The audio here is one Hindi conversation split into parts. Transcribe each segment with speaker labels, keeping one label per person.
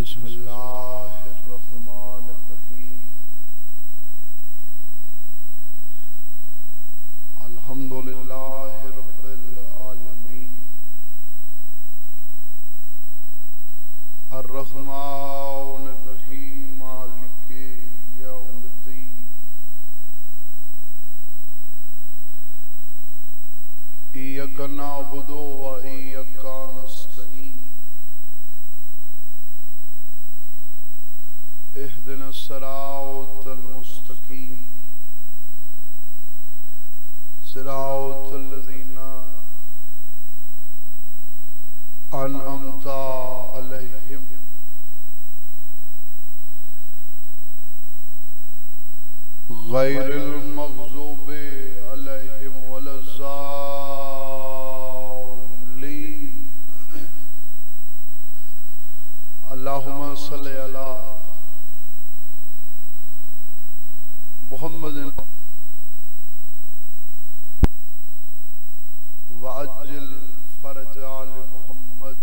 Speaker 1: बिस्मिल्लाहिर्रहमानिर्रहीम। अल्हम्दुलिल्लाहि रब्बिल आलमीन। अर्रहमानिर्रहीम मालिकि यौमिद्दीन। इय्याका नअबुदु व इय्याका नस्तईन। इहदिनस सिरातल मुस्तकीम सिरातल लज़ीना अनअमता अलैहिम गैरिल मग़ज़ूबि अलैहिम वलज़्ज़ालिन। अल्लाहुम्मा सल्लि अला मुहम्मद वअज्जिल फरज आल मुहम्मद।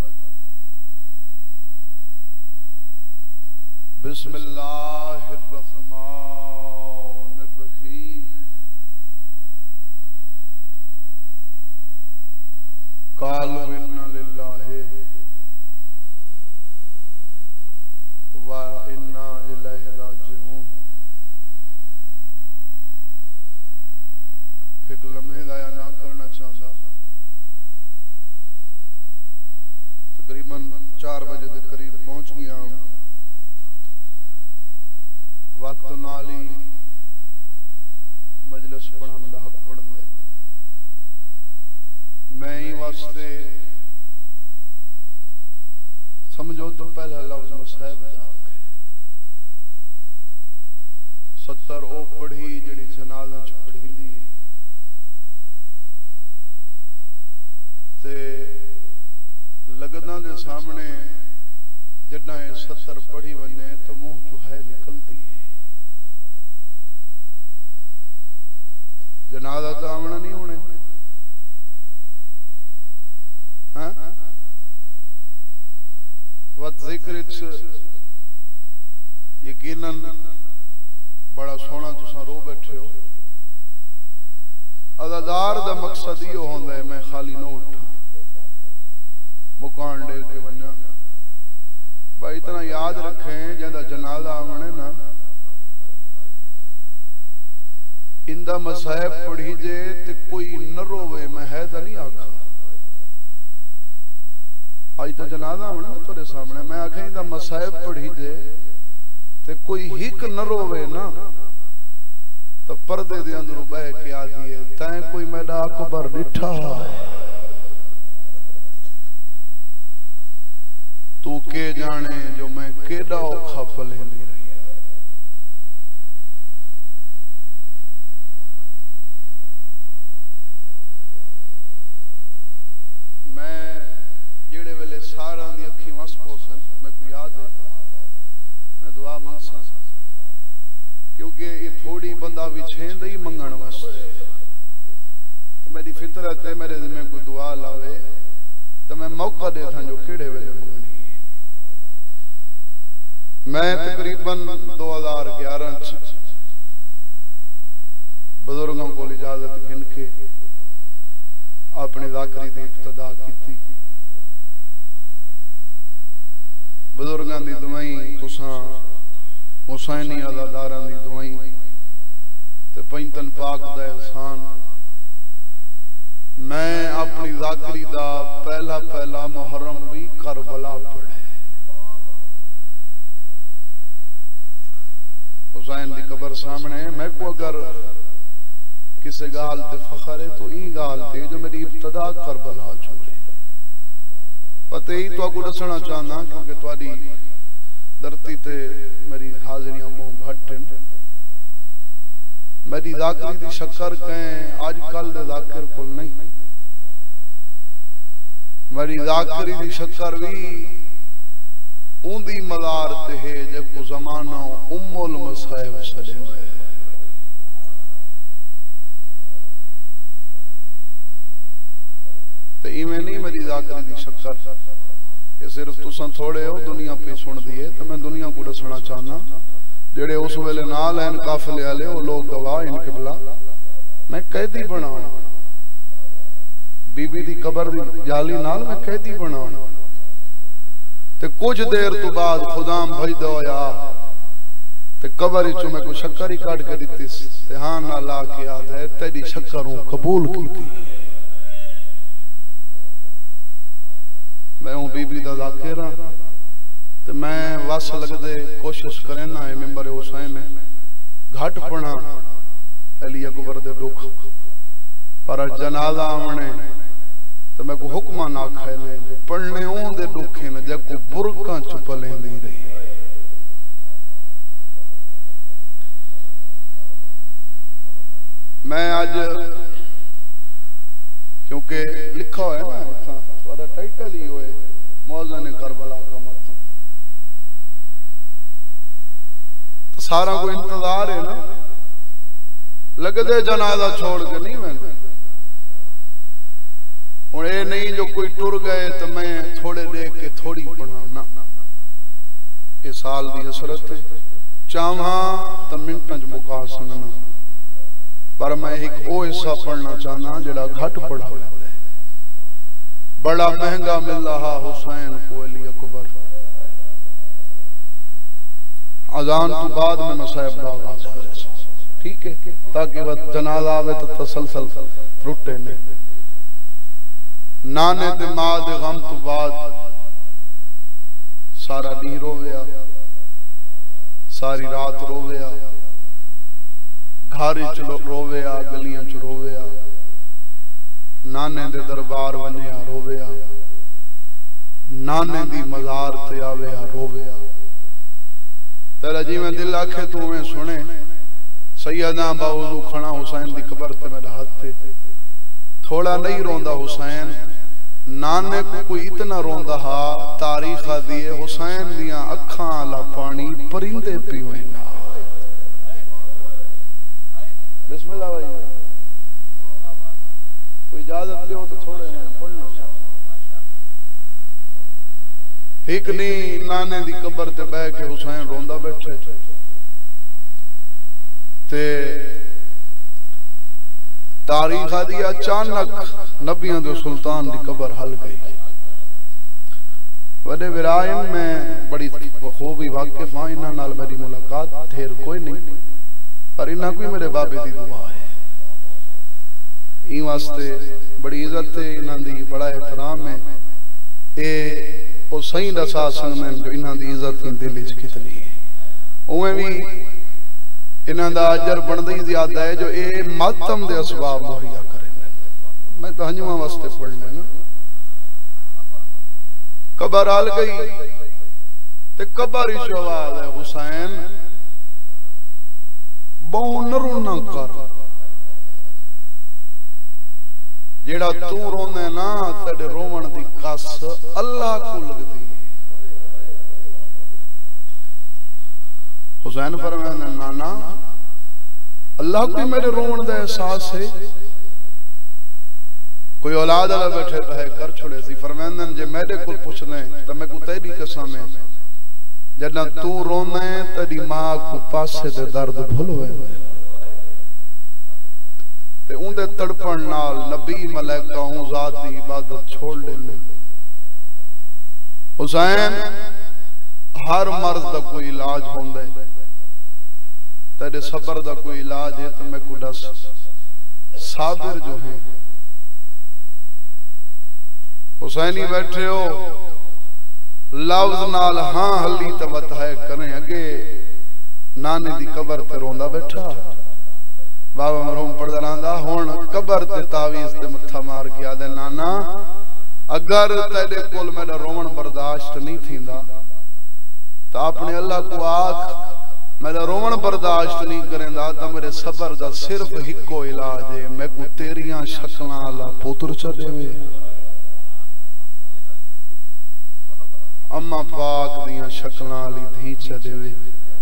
Speaker 1: बिस्मिल्लाहिर्रहमानिर्रहीम। क़ालू इन्ना लिल्लाहि व इन्ना इलैहि राजिऊन। एक लम्हे गाया ना करना चाहता। तकरीबन 4 बजे के करीब पहुंच गया। वक्त नाली मजलिस पढ़न दा हक पढ़न दे मैं ही वास्ते समझो तो पहला लफ्ज मुसाहिब दा 70 ओ पढ़ी जड़ी जनाजा च पढ़ी दी ते लगदा दे सामने जड़ा 70 पढ़ी वने तो मुंह चो है निकलती है। जनाजा तो आमना नहीं होने। हाँ वत जिक्र यकीनन बड़ा सोना तुसा रो बैठे हो। अदादार दा मकसद यो होंदा है मैं खाली न उठा मुकान दे के वना। भाई इतना याद रखें जदा जनाजा आमने ना इंदा मसाहिब पढ़ी जे ते कोई न रोवे। मैं है तो नहीं आखा आज तो जनाजा आमना तेरे सामने मैं आखे इंदा मसाहिब पढ़ी जे ते कोई हिक न रोवे ना तो पर्दे दे अंदर बह के आदि है तैं कोई मेरा अकबर डिठा तू के जाने जो मैं केड़ा औखा पलेंदी रही। मैं जेड़े वेले सारा दी अखी वस पोसन मैं को याद है मैं दुआ मंगसा क्योंकि ये थोड़ी बंदा भी छेंद ही मंगण वास्ते तो मेरी फितरत है मेरे में कोई दुआ लावे तो मैं मौका दे था जो केड़े वेले मंगनी। मैं तकरीबन 2011 बुजुर्गों को इजाजत गिन के अपनी ज़ाकरी दी इब्तिदा की। बुजुर्गों की दुआई तुसा हुसैनी अज़ादारां दी दुआई ते पैंतन पाक दा एहसान। मैं अपनी ज़ाकरी दा पहला मुहर्रम भी करबला पढ़े। हुसैन दी कबर सामने मैं को अगर किसी गाल ते फखर है तो ई गाल ते जो मेरी इब्तिदा करबला छोड़े पते ही तो को दसना चाहना क्योंकि तुम्हारी धरती ते मेरी हाजरियां मुंह घट मेरी ज़ाकरी दी शक्कर कहें आजकल दे ज़ाकिर को नहीं। मेरी ज़ाकरी दी शक्कर भी ऊंदी मदार ते है जेको ज़माना उम्मुल मसाइब सदेंदा है। तो इवें नहीं मेरी ज़ाकरी दी शक्कर ये सिर्फ तुसा थोड़े हो दुनिया पे सुन दिए तो मैं दुनिया को दसना चाहना जेड़े उस वेले नाल हैं काफिले वाले वो लोग गवाह इन किबला मैं कैदी बनाऊं बीबी दी कबर दी जाली नाल मैं कैदी बनाऊं ते कुछ देर तो बाद खुदाम भजदा होया ते कबर चो मैं को शक्कर ही काट के दिती ते हां ना ला के याद है तेरी शक्करों कबूल कीती मैं हूं बीबी दा जाकिर हां ते मैं वस लगदे कोशिश करे ना है मेंबर हुसैन में घट पना अली अकबर दे दुख पर जनाजा आने तो मैं को हुक्मा ना खाए ले जो पढ़ने ओं दे दुखे न जको बुरका चुप लेंदी रही मैं आज क्योंकि लिखा है ना थोड़ा टाइटल ही होए मौजन करबला का मत तो सारा को इंतजार है ना लगदे जनाजा छोड़ के नहीं मैं हुण ये नहीं जो कोई टुर गए तो मैं थोड़े देख के थोड़ी पढ़ा ना ये साल दी हसरत है चाहा तो मिनटां च मुका सकना पर मैं एक ओ हिस्सा पढ़ना चाहना जेड़ा घट पढ़ा है बड़ा महंगा मिल रहा हुसैन को अली अकबर अजान तो बाद में मसाइब का आगाज करे ठीक है ताकि वह जनाजा आवे तो तसलसल टूटे नहीं नाने ते मां दे गम तो बाद सारा दी रोवेया सारी रात रोवेया घर च रोवेया गलियां च रोवेया नाने दे दरबार वन्या रोवेया नाने दी मजार ते आवेया रोवेया तेरा जी मैं दिल आखे तू में सुने सैयदा बावजू खड़ा हुसैन दी कबर ते मेरा हाथ थे थोड़ा नहीं रोंदा हुसैन नाने को कोई इतना रोंदा हा तारीख दिए हुसैन दियां अखां ला पानी परिंदे पीवे ना बिस्मिल्लाह भाई कोई इजाजत दो तो थोड़े पढ़ना एक नहीं नाने दी कबर ते बह के हुसैन रोंदा बैठे ते तारीख आदि अचानक नबियों दे सुल्तान दी कबर हल गई बड़े विरायन में बड़ी खूबी वाकिफ हां इन्हां नाल मेरी मुलाकात ढेर कोई नहीं पर इन्हां कोई मेरे बाबे दी दुआ है ई वास्ते बड़ी इज्जत है इन्हां दी बड़ा एहतराम है ए ओ सही दसा सकदे जो इन्हां दी इज्जत दिल विच कितनी है उवें भी इन्हां दा अजर बनदा ही ज्यादा है जो ए मातम दे असबाब मुहैया करें मैं तो हंजुआ वास्ते पढ़ लेना कबर आल गई ते कबर ही आवाज है हुसैन बहु नरुना कर जेड़ा तू रोंदे ना तेरे रोवण दी कस अल्लाह को लगदी हुसैन फरमांदे नाना अल्लाह को मेरे रोवण दा एहसास है कोई औलाद वाला बैठे तो है कर छोड़े सी फरमांदे जे मेरे को पूछने तो मैं को तेरी कसम है जदा तू रोंदे तेरी मां को पासे दे दर्द भूल वेंदे ते उंदे तड़पण नाल नबी मलाइका ऊ जात दी इबादत छोड़ देंदे हुसैन हर मर्ज दा कोई इलाज होंदा है तेरे सबर दा कोई इलाज है तो मैं को दस साबिर जो है हुसैनी बैठे हो लफ्ज नाल हां हली तवत है करें अगे नाने दी कबर ते रोंदा बैठा बाबा मरहूम पढ़दा रहा हुण कबर ते तावीज़ ते मत्था मार के आदे नाना अगर तेरे कोल मेरा रोवण बर्दाश्त नहीं थींदा तो अपने अल्लाह को आख मेरा रोवण बर्दाश्त नहीं करेंदा तो मेरे सबर दा सिर्फ हिको इलाज है मैं को तेरियां शक्लां वाला पुत्र च देवे अम्मा पाक दियां शक्लां वाली धी च देवे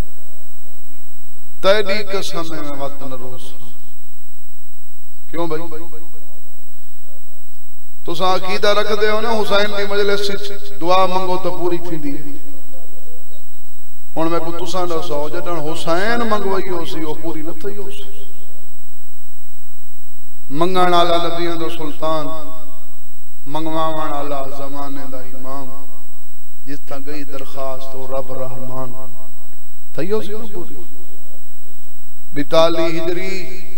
Speaker 1: तेरी कसम में वत न रोस क्यों भाई तुसा अकीदा रखते हो ना हुसैन की मजलिस दुआ मंगो तो पूरी थी। हुण मैं को तुसा दसो जडन हुसैन मंगवाई हो सी वो पूरी न थी हो सी। मंगण वाला नबियों दा सुल्तान मंगवावण वाला जमाने दा इमाम जिस ता गई दरखास्त तो रब रहमान थी हो सी न पूरी। 42 हिजरी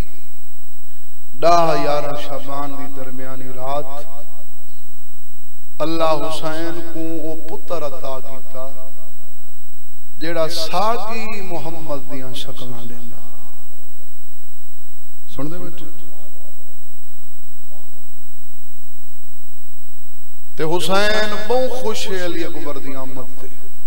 Speaker 1: 10-11 शाबान दी दरमियानी रात अल्लाह हुसैन को वो पुत्र अता कीता जेड़ा साकी मुहम्मद दियां शक्लां लेंदा। सुन दे बेटे ते हुसैन बहुत खुश है अली अकबर दी आमद ते।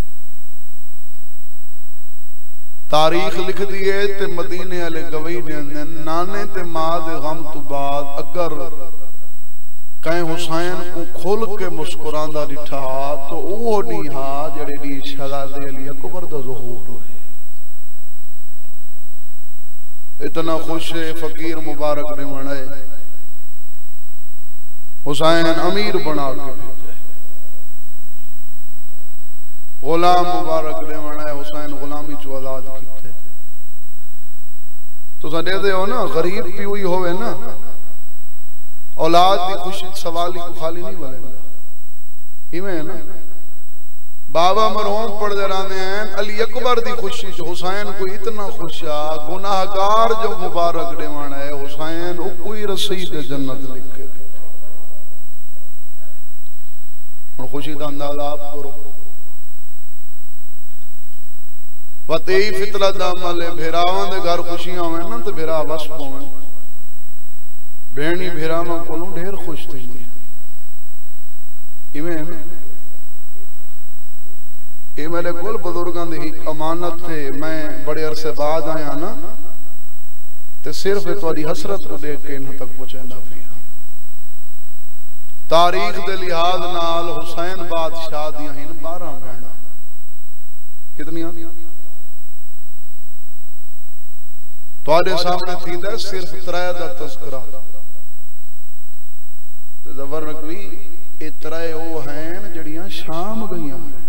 Speaker 1: तारीख लिख दी है ते मदीने वाले गवाही देंदे नाने ते मां दे गम तो बाद अगर कहीं हुसैन को खोल के मुस्कुरांदा दिठा तो वो नहीं हा जेड़े दी शहजादे अली अकबर दा ज़ुहूर होए। इतना खुश है फकीर मुबारक ने मनाए हुसैन अमीर बना के भेजे। गुलाम मुबारक ने मनाए हुसैन गुलामी चो आजाद कीते। तो दे दे हो ना गरीब भी हुई होवे ना औलाद की खुशी सवाली को खाली नहीं बनेगा। इवें है ना बाबा मरहूम पढ़ते रहते हैं अली अकबर की खुशी च हुसैन को इतना खुशा गुनाहगार जो मुबारक देवाना है हुसैन वो कोई रसीद जन्नत लिखे। खुशी का अंदाजा आप करो। पते ही फितरत दा अमल है भेरावां दे घर खुशियां होवे ना तो भेरा बस होवे भेणी भेरावां कोलों ढेर खुश थी इवें है ना। ये मेरे कोल बुजुर्गां दी एक अमानत थे। मैं बड़े अरसे बाद आया ना ते सिर्फ तुहाडी हसरत को देख के इन्हां तक पहुंचांदा पिया। तारीख दे लिहाज नाल हुसैन बादशाह दियां हिन 12 बहना कितनियां तुहाडे सामने थींदा सिर्फ 3 दा तज़किरा ते ज़बर नकवी ए 3 वो हैं जड़ियां शाम गईयां हैं।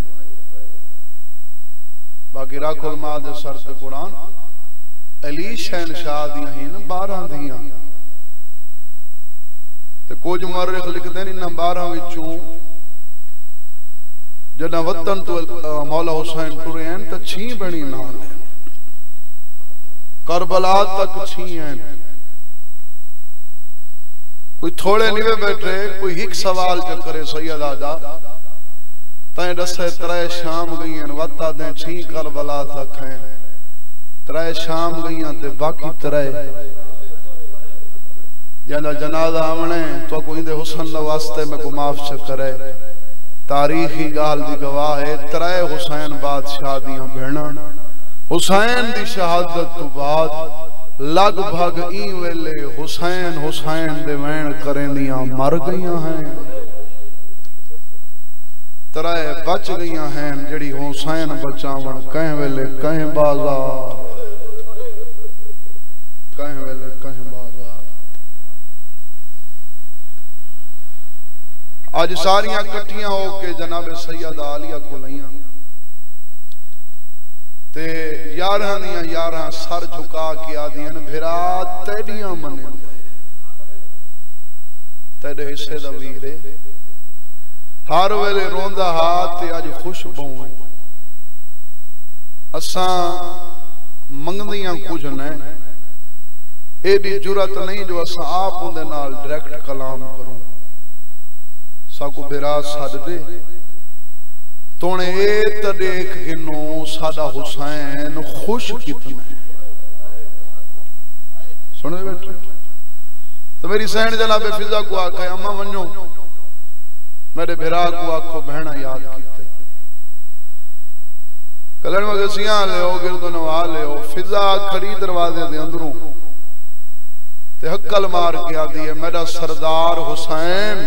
Speaker 1: बाकी राखुल मां दे सर ते कुरान अली शहनशाह दियां हिन 12 दियां ते कुछ मुअर्रिख लिखदे इन 12 विचों जदा वतन तो मौला हुसैन टुरे हैं तो 6 बणी नाल हैं। करबला तक 6 हैं। कोई थोड़े नहीं बैठे कोई एक सवाल च करे सैयद आदा तय दसे 3 शाम गई हैं वता दे 6 करबला तक हैं 3 शाम गई ते बाकी 3 जना जनाजा आमने तो कोई दे हुसन वास्ते में को माफ चकरे। तारीखी गाल दी गवाह है 3 हुसैन बादशाह दियां भेणा हुसैन दी शहादत तो बाद लगभग ई वेले हुसैन हुसैन दे वैन करेंदियां मर गईयां हैं। 3 बच गईयां हैं जड़ी हुसैन बचावन कहीं वेले कहीं बाजार कहीं वेले कहीं बाजार। आज सारियां कट्ठियां होके जनाबे सैयद आलिया को लईयां ते 11 दियां 11 सर झुका के आदियां भिरा तेडियां मने तेरे हिस्से दा वीरे हर वेले रोंदा हाथ ते अज खुश बहु असा मंगदियां कुछ ने एडी जुरत नहीं जो असा आप उनदे नाल डायरेक्ट कलाम करूं। साकू बिरा सद दे तोने ए त देख गिनो साडा हुसैन खुश कितना है। सुन दे बेटे तो मेरी सैन जनाबे फिजा को आखे अम्मा वन्यो मेरे बिरा को आखो बहना याद कीते कलर में गसियां ले ओ गिरदो नवा ले ओ फिजा खड़ी दरवाजे दे अंदरों ते हक्कल मार के आदी है मेरा सरदार हुसैन।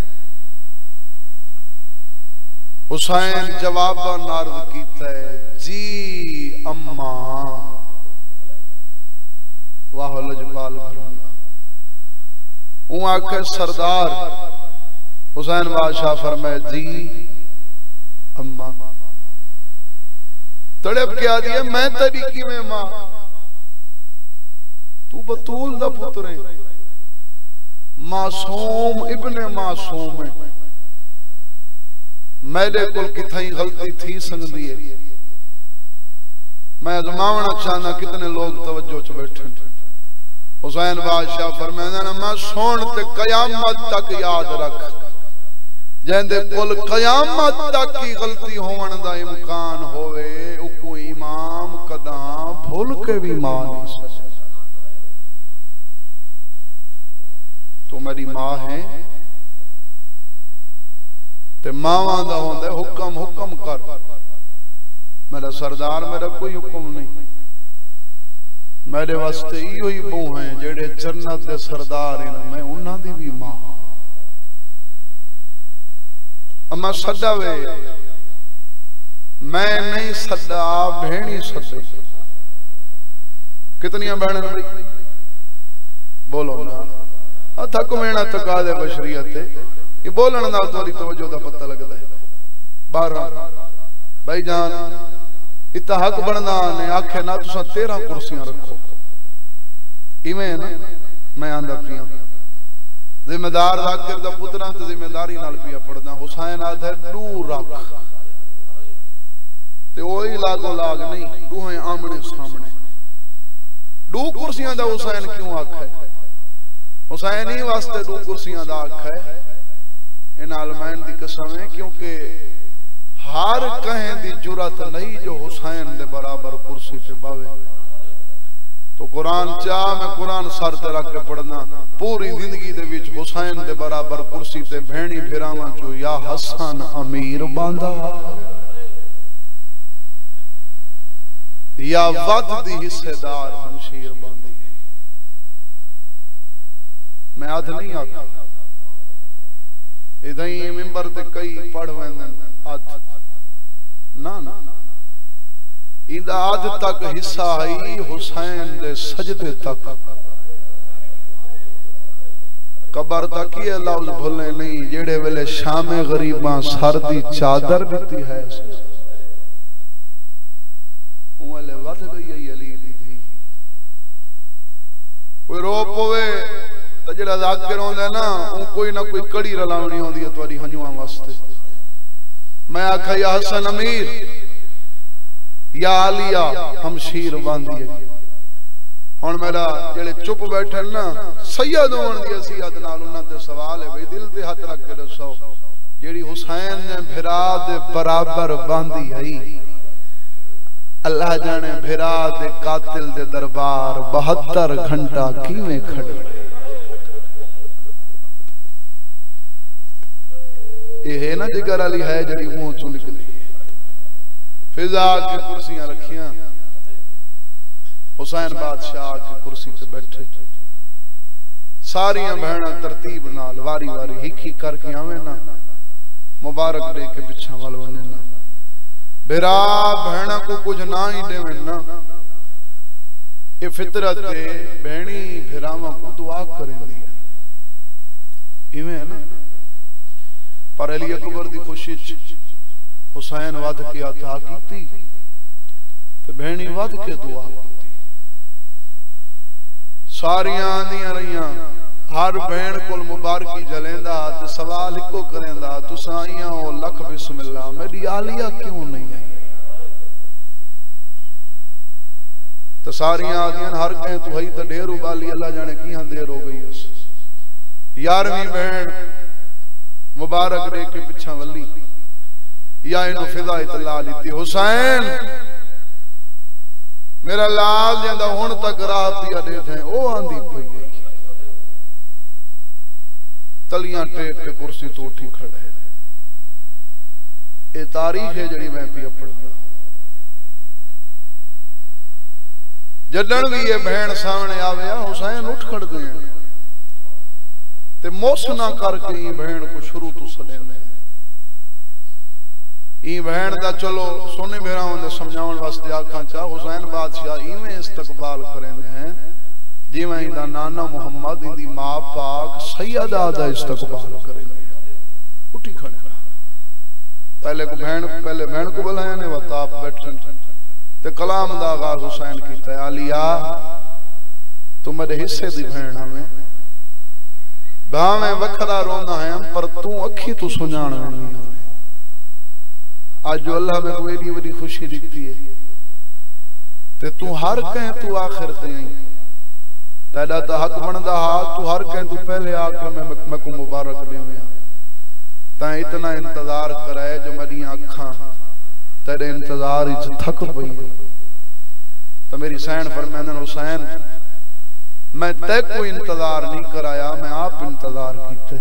Speaker 1: हुसैन जवाब नार्द कीता है जी अम्मा वाह लजपाल घराना आखे सरदार हुसैन बादशाह फरमाए जी अम्मा तड़प के आदि है मैं तेरी किवें मां तू बतूल दा पुत्र है मासूम इब्ने मासूम है मेरे को किथई गलती थी सकती है मैं आजमावना चाहना कितने लोग तवज्जो च बैठे हुसैन बादशाह फरमांदा ना मैं सुन ते कयामत तक याद रख जेंदे कुल कयामत तक की गलती होवन दा इम्कान होवे ओ कोई इमाम कदा भूल के भी मान नहीं सकता तो मेरी मां है ते मावां दा होंदा हुक्म हुक्म कर मेरा सरदार मेरा कोई हुक्म नहीं मेरे वास्ते इहो ही बहू है जेड़े जन्नत दे सरदार हैं मैं उन्हां दी भी मां अम्मा सदा वे मैं नहीं सदा भेणी सदे कितनियां बहन बोलो ना थक मेना थका दे बशरियत ये बोलने नाल थोड़ी तवज्जो दा पता लगदा है 12 भाई जान इतना हक बनना ने आखे ना तुसा 13 कुर्सियां रखो इवें है ना मैं आंदा पिया जिम्मेदार जाकिर दा पुत्रा ते जिम्मेदारी नाल पिया पढ़दा हुसैन आधा दूर रख ते ओही लागो लाग नहीं दूहे आमने सामने दो कुर्सियां दा हुसैन क्यों आखे हुसैन ही वास्ते दो कुर्सियां दा आखे इनाल मैन दी कसम है क्योंकि हर कहें दी जुरत नहीं जो हुसैन दे बराबर कुर्सी पे बावे तो कुरान चाह मैं कुरान सर ते रख के पढ़ना पूरी जिंदगी दे विच हुसैन दे बराबर कुर्सी ते भेणी फिरावां चो या हसन अमीर बांदा या वद दी हिस्सेदार शमशीर बांदी मैं अध नहीं आखा इधई मिंबर ते कई पढ़ वेंदन अध ना ना इंदा अध तक हिस्सा आई हुसैन दे सजदे तक कबर तक ये लफ्ज भूले नहीं जेड़े वेले शामे गरीबां सर दी चादर दिती है उले वध गई है अली दी थी कोई रो पवे तो जेड़ा जाकिर होंदा ना उ कोई ना कोई कड़ी रलावनी होंदी है तुम्हारी हंजुआं वास्ते मैं आखा या हसन अमीर या आलिया हमशीर बांधी है हुण मेरा जेड़े चुप बैठे ना सैयद होण दी असीयत नाल उन्हां ते सवाल है भाई दिल ते हाथ रख के दसो जेड़ी हुसैन ने भिरा दे बराबर बांधी है अल्लाह जाने भिरा दे कातिल दे दरबार 72 घंटा किवें खड़े ये है ना जिगर वाली है जड़ी मुंह चो निकली फिजा की कुर्सियां रखियां हुसैन बादशाह की कुर्सी पे बैठे सारियां बहना तरतीब नाल वारी वारी हिक हिक करके आवे ना मुबारक दे के पिछा वाल वने ना बेरा बहना को कुछ ना ही देवे ना ये फितरत है बहनी भिरावा को दुआ करेंदी है इवें है ना पर अली अकबर दी खुशी हुसैन वध के अता कीती ते बहनी वध के दुआ कीती सारियां आंदियां रहियां हर बहन कोल मुबारकी जलेंदा ते सवाल इको करेंदा तुसां आईयां ओ लख बिस्मिल्लाह मेरी आलिया क्यों नहीं आई तो सारियां आदियां हर कहे तू हई तो ढेर उबाली अल्लाह जाने किहां देर हो गई उस 11वीं बहन मुबारक दे के पिछा वली या इनो फिजा इतला लीती हुसैन मेरा लाल जंदा हुण तक राह पिया दे थे ओ आंदी पई गई तलियां टेक के कुर्सी तो उठी खड़े ये तारीख है जड़ी मैं पिया पढ़दा जडन भी ये बहन सामने आवे हुसैन उठ खड़ गए ते मोस ना करके ई बहन को शुरू तो सदेंदे ई बहन दा चलो सोने भेरावां दे समझाउण वास्ते आखां चा हुसैन बादशाह इवें इस्तकबाल करेंदे हैं जिवें इंदा नाना मुहम्मद इंदी मां पाक सैयदा दा इस्तकबाल करेंदे उठी खड़े पहले बहन को बुलाया ने वत आप बैठन ते कलाम दा आगाज हुसैन कीता आलिया तू मेरे हिस्से दी बहन हमें भावे वखरा रोंदा है पर तू अखी तू सुजान नहीं हमें आज जो अल्लाह में कोई एडी बड़ी खुशी दिखती है ते तू हर कहीं तू आखिर ते आई तेरा तो हक बनदा हा तू हर कहीं तू पहले आके मैं को मुबारक देवे ता इतना इंतजार कराए जो मेरी आँखां तेरे इंतजार विच थक पई तो मेरी सैन फरमांदन हुसैन मैं ते कोई इंतजार नहीं कराया मैं आप इंतजार कीते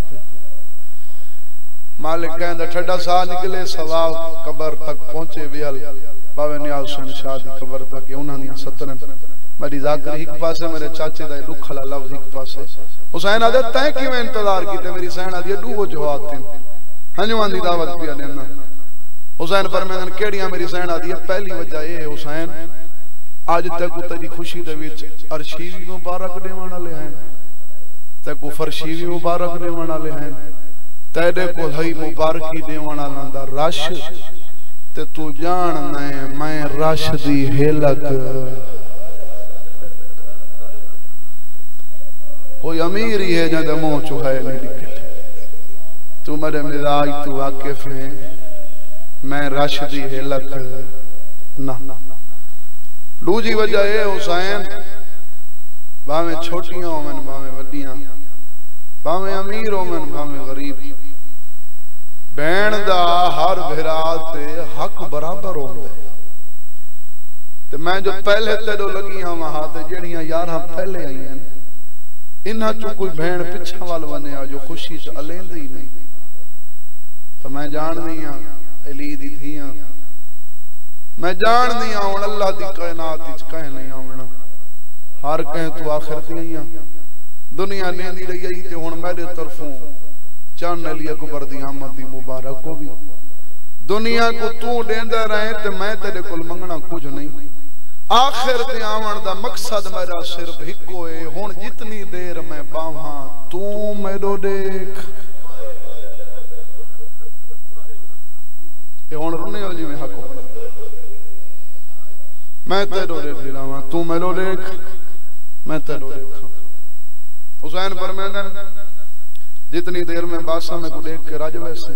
Speaker 1: मालिक कहंदा ठड्डा सा निकले सवाब कबर तक पहुंचे वियल बावे नियाज हुसैन शाह दी कबर तक उन्हां दी सतरन मेरी जाकर एक पासे मेरे चाचे दा दुख वाला लफ्ज एक पासे हुसैन आदे तै किवें इंतजार कीते मेरी सैन आदी डूबो जवाब ते हंजुआं दी दावत पिया देना हुसैन फरमांदन केड़ियां मेरी सैन आदी पहली वजह ये हुसैन आज तक तेरी खुशी दे विच अरशी भी मुबारक देवण वाले हैं ते को फरशी भी मुबारक देवण वाले हैं तेरे को हई मुबारकी देवण वाला दा रश ते तू जान मैं रश दी हेलक कोई अमीर ही है जंदे मुंह चुहाए नहीं निकले तू मेरे मिजाज तू वाकिफ है मैं रश दी हेलक ना दूजी वजह है हुसैन भावे छोटियां होवन भावे वड्डियां भावे अमीर होवन भावे गरीब बहन दा हर भिरा ते हक बराबर होंदे ते मैं जो पहले तेरो लगियां वहां ते जेड़ियां यारां पहले आईयां इन्हां चों कोई बहन पिछा वाल वने जो खुशी च अलेंदी नहीं तो मैं जानदी हां अली दी थियां मैं जानदी हां हुण अल्लाह दी कायनात विच कह नहीं आवना हर कह तू आखिर ते आईयां दुनिया लेंदी रही आई ते हुण मेरे तरफों चन्न अली अकबर दी आमद दी मुबारक हो भी दुनिया को तू देंदा रहे ते मैं तेरे कोल मंगना कुछ नहीं आखिर ते आवन दा मकसद मेरा सिर्फ हिको है हुण जितनी देर मैं बावां तू मेरो देख ते हुण रुने हो जिवें हक मैं तेरो देख लावां तू मेरो देख मैं तेरो देखा हुसैन फरमांदन जितनी देर में बादशाह में को देख के राज वैसे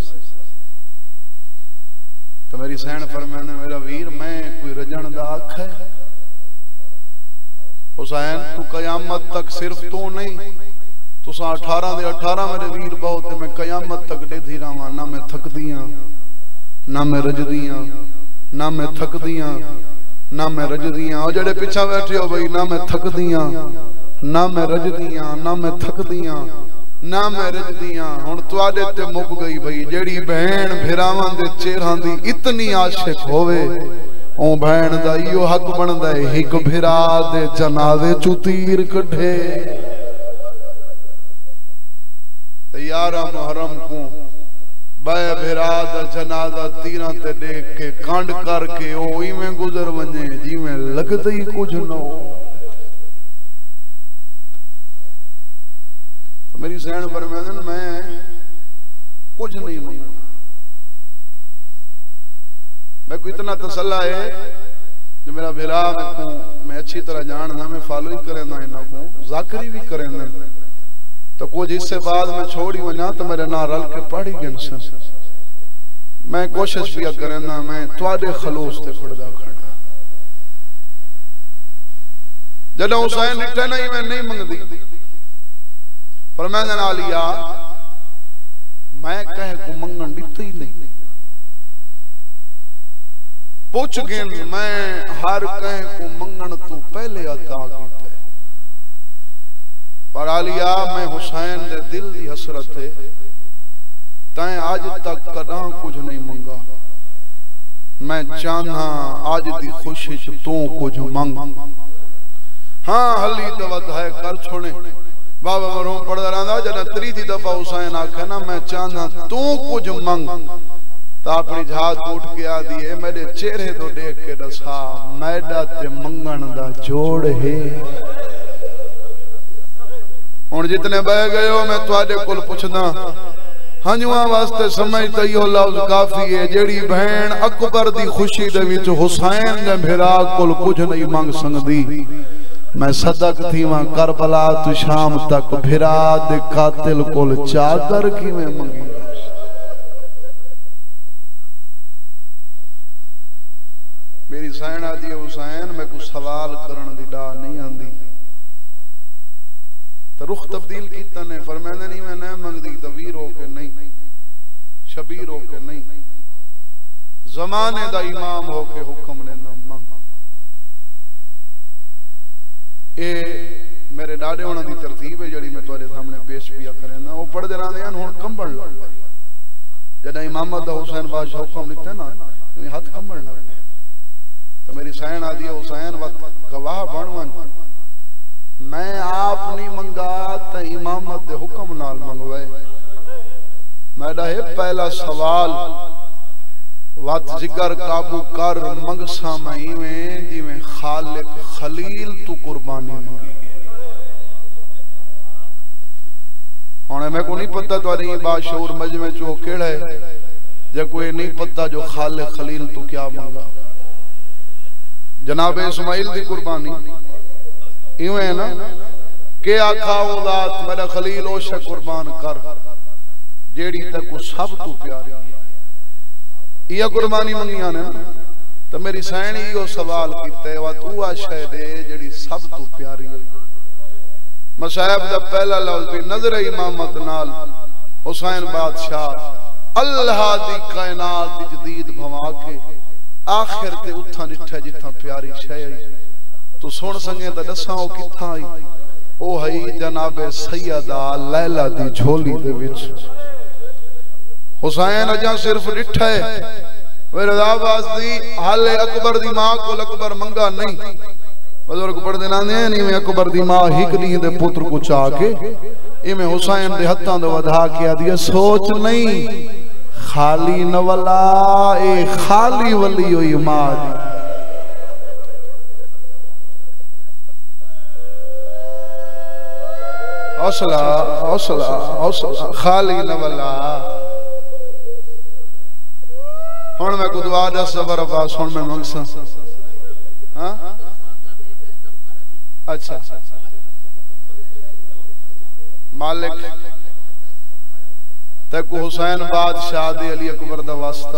Speaker 1: तो मेरी सैन फरमांदन मेरा वीर मैं कोई रजन दा आख है हुसैन तू कयामत तक सिर्फ तू नहीं तुसा 18 दे 18 मेरे वीर बहुत मैं कयामत तक देदी रहां ना मैं थकदियां ना मैं रजदियां ना मैं थकदियां ना मैं रजदियां और जेड़े पीछा बैठे हो भाई ना मैं थकदियां ना मैं रजदियां ना मैं थकदियां ना मैं रजदियां हुण तुहाडे ते मुक गई भाई जेड़ी बहन भिरावां दे चेहरां दी इतनी आशिक होवे ओ बहन दा इहो हक बनदा है एक भिरा दे जनाजे चू तीर कढे ते यारा मुहर्रम को बाय भिरा दा जनाजा तीरां ते देख के कांड करके ओ इवें गुजर वने जिवें लगदा ही कुछ न हो तो मेरी सैन फरमांदन मैं कुछ नहीं मंगना मैं को इतना तसल्ला है जो मेरा भिरा मैं अच्छी तरह जानना मैं फॉलो ही करेंदा इन्हां को जाकरी भी करेंदा तो कुछ इससे बाद में छोड़ी वना तो मेरे ना रल के पढ़ी गन मैं कोशिश भी करेंदा मैं तुहाडे खलूस ते पढ़दा खड़ा जदों हुसैन लिखे नहीं मैं नहीं मंगदी पर मैं आलिया मैं कह को मंगन दित्ती नहीं पूछ गिन मैं हर कह को मंगन तू पहले अता कीते पर आलिया मैं हुसैन दे दिल दी हसरत है तैं आज तक कदा कुछ नहीं मंगा मैं चाहना आज दी खुशी च तू कुछ मंग हाँ हली तो वत है कर छोड़े बाबा मरहूम पढ़दा रहंदा जद तीसरी दफा हुसैन आखे ना मैं चाहना तू कुछ मंग तो अपनी झात उठ के आ दिए मेरे चेहरे तो देख के दसा मैडा ते मंगन दा जोड़ है हुण जितने बह गए हो मैं तुहाडे कोल पुछदा हंजुआ वास्ते समझता यो लफ्ज काफी है। जेड़ी बहन अकबर दी खुशी दे विच हुसैन दे भिरा कोल कुछ नहीं मंग सकदी। मैं सदक थी वहां करबला तू शाम तक भिरा दे कातिल कोल चादर किवें मंगी। मेरी सैन आदि हुसैन मैं को सवाल करन दी डा नहीं आंदी तो रुख तब्दील कीता ने फरमांदे नहीं मैं नहीं मंगदी तो वीर हो के नहीं शबीर हो के नहीं जमाने दा इमाम हो के हुक्म ने ना मंग। ए मेरे डाडे होना दी तरतीब है जड़ी मैं तुम्हारे सामने पेश पिया करें वो पढ़ते रहते हैं हुण कंबण लग पए जदा इमामत दा हुसैन बादशाह हुक्म दिता ना हाथ कंबण लग पे तो मेरी सैन आदि हुसैन वक्त गवाह बनवन मैं आप नहीं मंगा तो इमामत दे हुक्म नाल मंगवाए। मेरा है पहला सवाल वत जिगर काबू कर मंगसा मैं इवें जिवें खालिक खलील तू कुर्बानी मंगी। हुण मैं को नहीं पता तुम्हारी बाशऊर मजमे चो केड़ा है जे कोई नहीं पता जो खालिक खलील तू क्या मंगा। जनाब इस्माइल दी कुर्बानी इवें ना के आखा औलाद मेरा खलील ओशा कुर्बान कर जेड़ी तक सब तू प्यारी ये कुर्बानी मंगिया ने तो मेरी सैन यो सवाल कीते वा तू आ शय दे जेड़ी सब तू प्यारी है। मसाहब दा पहला लफ्ज भी नजर इमामत नाल हुसैन बादशाह अल्लाह दी कायनात दी जदीद भवा के आखिर ते उठा निठा जिथा प्यारी शय तू सुन संगे तो दसा ओ किथा आई ओ हई जनाबे सैयदा लैला दी झोली दे विच। हुसैन अजा सिर्फ डिठा है मेरे आवाज दी हाले अकबर दी मां को अकबर मंगा नहीं बुजुर्ग पढ़दे नांदे नहीं में अकबर दी मां हिक दी दे पुत्र को चा के इवें हुसैन दे हत्थां दे वधा के आदी सोच नहीं खाली नवला ए खाली वली होई मां दी। हौसला हौसला हौसला खाली नवला हुण मैं को दुआ दस सबर अब्बास हुण मैं मंगसा हां अच्छा मालिक तेको हुसैन बादशाह दे अली अकबर दा वास्ता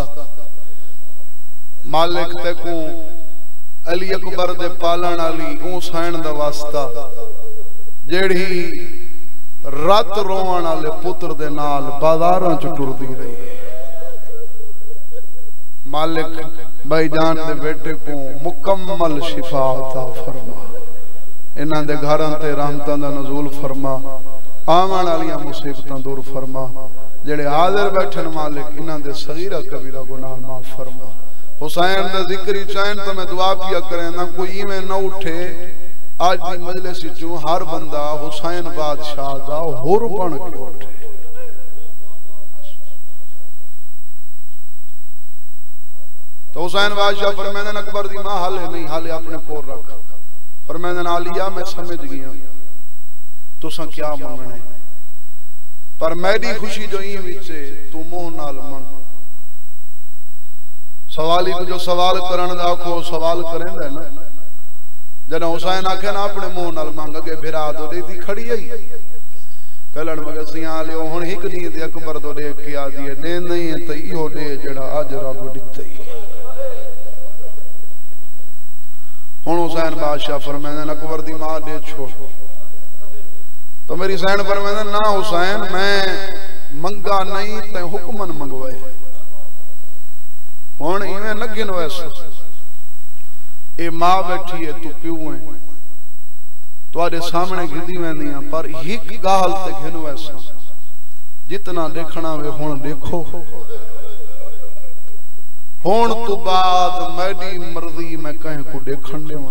Speaker 1: मालिक तेको अली अकबर दे पालन वाली हुसैन दा वास्ता जेड़ी रात रोवण वाले पुत्र दे नाल बाजारां च टुरदी रही मालिक भाईजान दे बेटे को मुकम्मल शिफा अता फरमा इन्हां दे घरां ते रहमतां दा नज़ूल फरमा आवन वालियां मुसीबतां दूर फरमा जेड़े हाजिर बैठन मालिक इन्हां दे सगीरा कबीरा गुनाह माफ फरमा। हुसैन दा जिक्र चैन तो मैं दुआ पिया करें ना कोई इवें न उठे आज की मजलिस चो हर बंदा हुसैन बादशाह दा हुर बन के उठे। तो हुसैन बादशाह फरमांदे अकबर दी मां हाले नहीं हाले अपने कोल रख फरमांदे आलिया मैं समझ गया तुसा क्या मंगने पर मेरी खुशी जो ई विच तू मुंह नाल मंग। सवाली को जो सवाल करन दा आखो सवाल करेंदा ना जना हुसैन आखे ना अपने मुंह नाल मंग के भिरा तो देती खड़ी आई कलण मगसियां लियो हुन हिक दी ते अकबर तो देख के आ दिए ने नहीं ते इहो दे जेड़ा अज रब दित्ते। हुन हुसैन बादशाह फरमांदे अकबर दी मां दे छोड़ तो मेरी सैन फरमांदे ना हुसैन मैं मंगा नहीं ते हुक्मन मंगवाए। हुन इवें न गिन वैसे ए मां बैठी है तू प्यू है तुहाडे सामने गिंदी वेंदियां पर हिक गाल ते गिन वैसा जितना देखना वे हुन देखो हुन तो बाद मेरी मर्जी मैं कहीं को देखण देवां।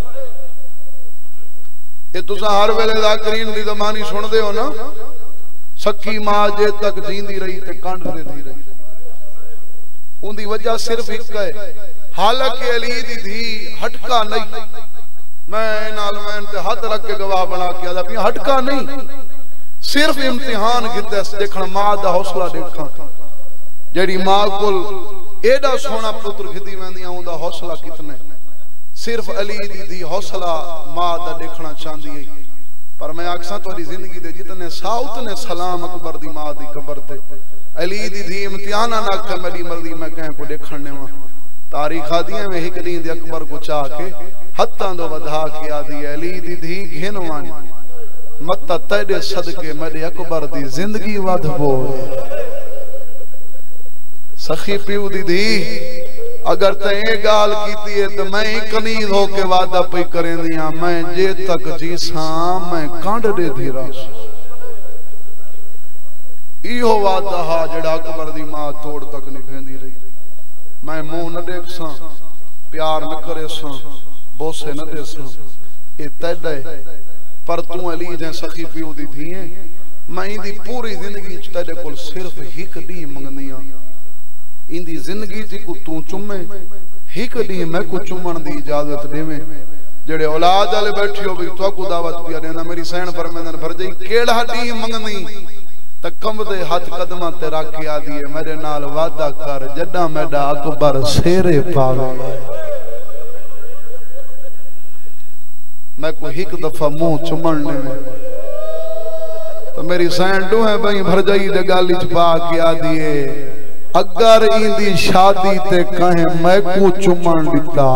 Speaker 1: ये तुसा हर वेले ज़ाकिरीन दी ज़बानी सुनदे हो ना सकी मां जे तक जींदी रही ते कंड देती रही उनकी वजह सिर्फ एक है हालांकि अली दी धी हटका नहीं मैं नाल मैं ते हाथ रख के गवाह बना के आदा हटका नहीं सिर्फ इम्तिहान किते देखण मां दा हौसला देखा जेड़ी मां कोल एडा सोना पुत्र खिदी वेंदी ओंदा हौसला कितने सिर्फ अली दी धी हौसला मां दा देखना चाहंदी है पर मैं आखसा तोरी जिंदगी दे जितने सा उतने सलाम अकबर दी मां दी कब्र ते अली दी धी इम्तिहान ना कर मेरी मर्जी मैं कह को देखण ने तारीख आदि में एक दी दे अकबर को चाह के हत्तां दो वधा के आदि अली दी धी घेनवान मत तेरे सदके मेरे अकबर दी जिंदगी वधबो सखी पीऊ दी धी अगर ते गाल कीती है तो मैं कनीज होके वादा पई करेंदियां मैं जे तक जीसा मैं कांड दे धीरा इहो वादा हा जेड़ा अकबर दी मां तोड़ तक नहीं भेंदी रही मैं मुंह न देखसा प्यार न करे सा बोसे न देसा ए तेडे पर तू अली जे सखी पीऊ दी थी मैं इंदी पूरी जिंदगी च तेरे कोल सिर्फ एक दी मंगदियां इंदी जिंदगी च को तू चुमे एक दी मैं को चुमण दी इजाजत देवे जेड़े औलाद वाले बैठियो भी तो को दावत पिया देना मेरी सहन पर मैंने भर जाई केड़ा दी मंगनी त कंबदे हाथ कदमां ते रख के आदी है मेरे नाल वादा कर जड्डा मेरा अकबर शेरे पावे मैं को एक दफा मुंह चुमणने में तो मेरी सहन डू है भाई भर जाई दे गाली च पा के आदी है अगर इंदी शादी ते कहे मैं को चुमण दिता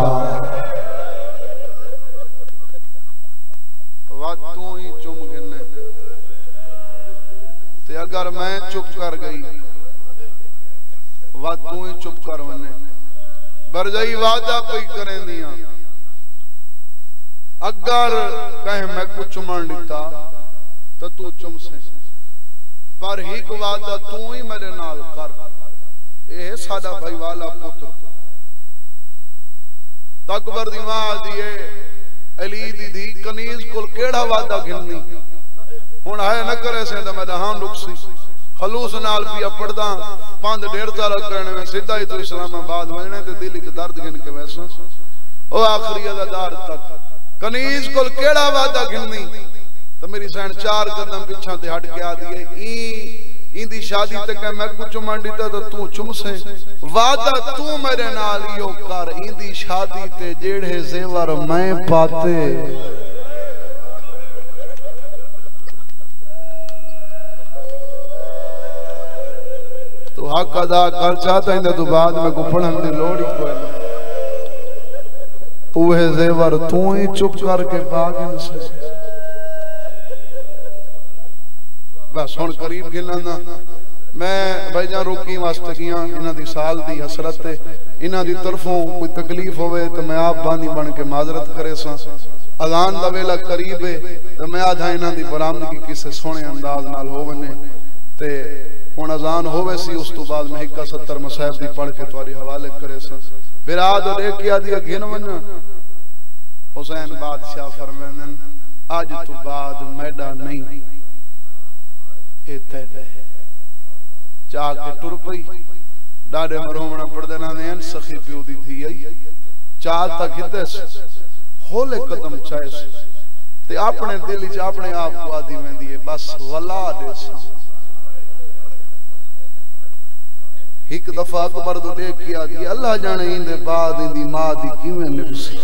Speaker 1: वा तू ही चुम गिने ते अगर मैं चुप कर गई वा तू ही चुप कर वने भर जाई वादा पई करें दिया अगर कहे मैं को चुमण दिता तो तू चुम से पर एक वादा तू ही मेरे नाल कर ए साडा भाई वाला पुत्र अकबर दी मां दिए अली दी धी कनीज कोल केड़ा वादा गिननी हुन है न करे से तो मैं हां लुकसी खलूस नाल पिया पड़दा 5.5 साल करने में सीधा ही तो इस्लामाबाद वने ते दिल च दर्द गिन के वैसा ओ आखिरी अदादार तक कनीज कोल केड़ा वादा गिननी तो मेरी सहन 4 कदम पीछा ते हट के आ दिए इंदी शादी ते कह मैं कुछ मंडीता तो तू चुम से वादा तू मेरे नाल यो कर इंदी शादी ते जेड़े जेवर मैं पाते तो हक अदा कर चाहता इंदे तो बाद में को पढ़न दी लोड़ ही कोई उहे जेवर तू ही चुप करके बागिन से बस हुन करीब गिनना मैं भाईजान रोकी वास्ते गया इन्हां दी साल दी हसरत ते इन्हां दी तरफों कोई तकलीफ होवे तो मैं आप बानी बन के माजरत करे सा अजान दा वेला करीब है तो मैं आधा इन्हां दी बरामदगी किसे सोहणे अंदाज नाल होवने ते हुन अजान होवे सी उस तो बाद मैं 71 मसाइब दी पढ़ के तुम्हारे हवाले करे सा बिराद देख के आदि गिन वना हुसैन बादशाह फरमानन आज तो बाद मैडा नहीं चाह के टुर पई डाडे मरोमना पड़दे ना ने सखी पियो दी थी आई चाह तक हिते होले कदम चाइस ते अपने दिल च अपने आप को आदी वेंदी है बस वला दे एक दफा अकबर तो देख के आदी अल्लाह जाने इंदे बाद इंदी मां दी किवें निकसी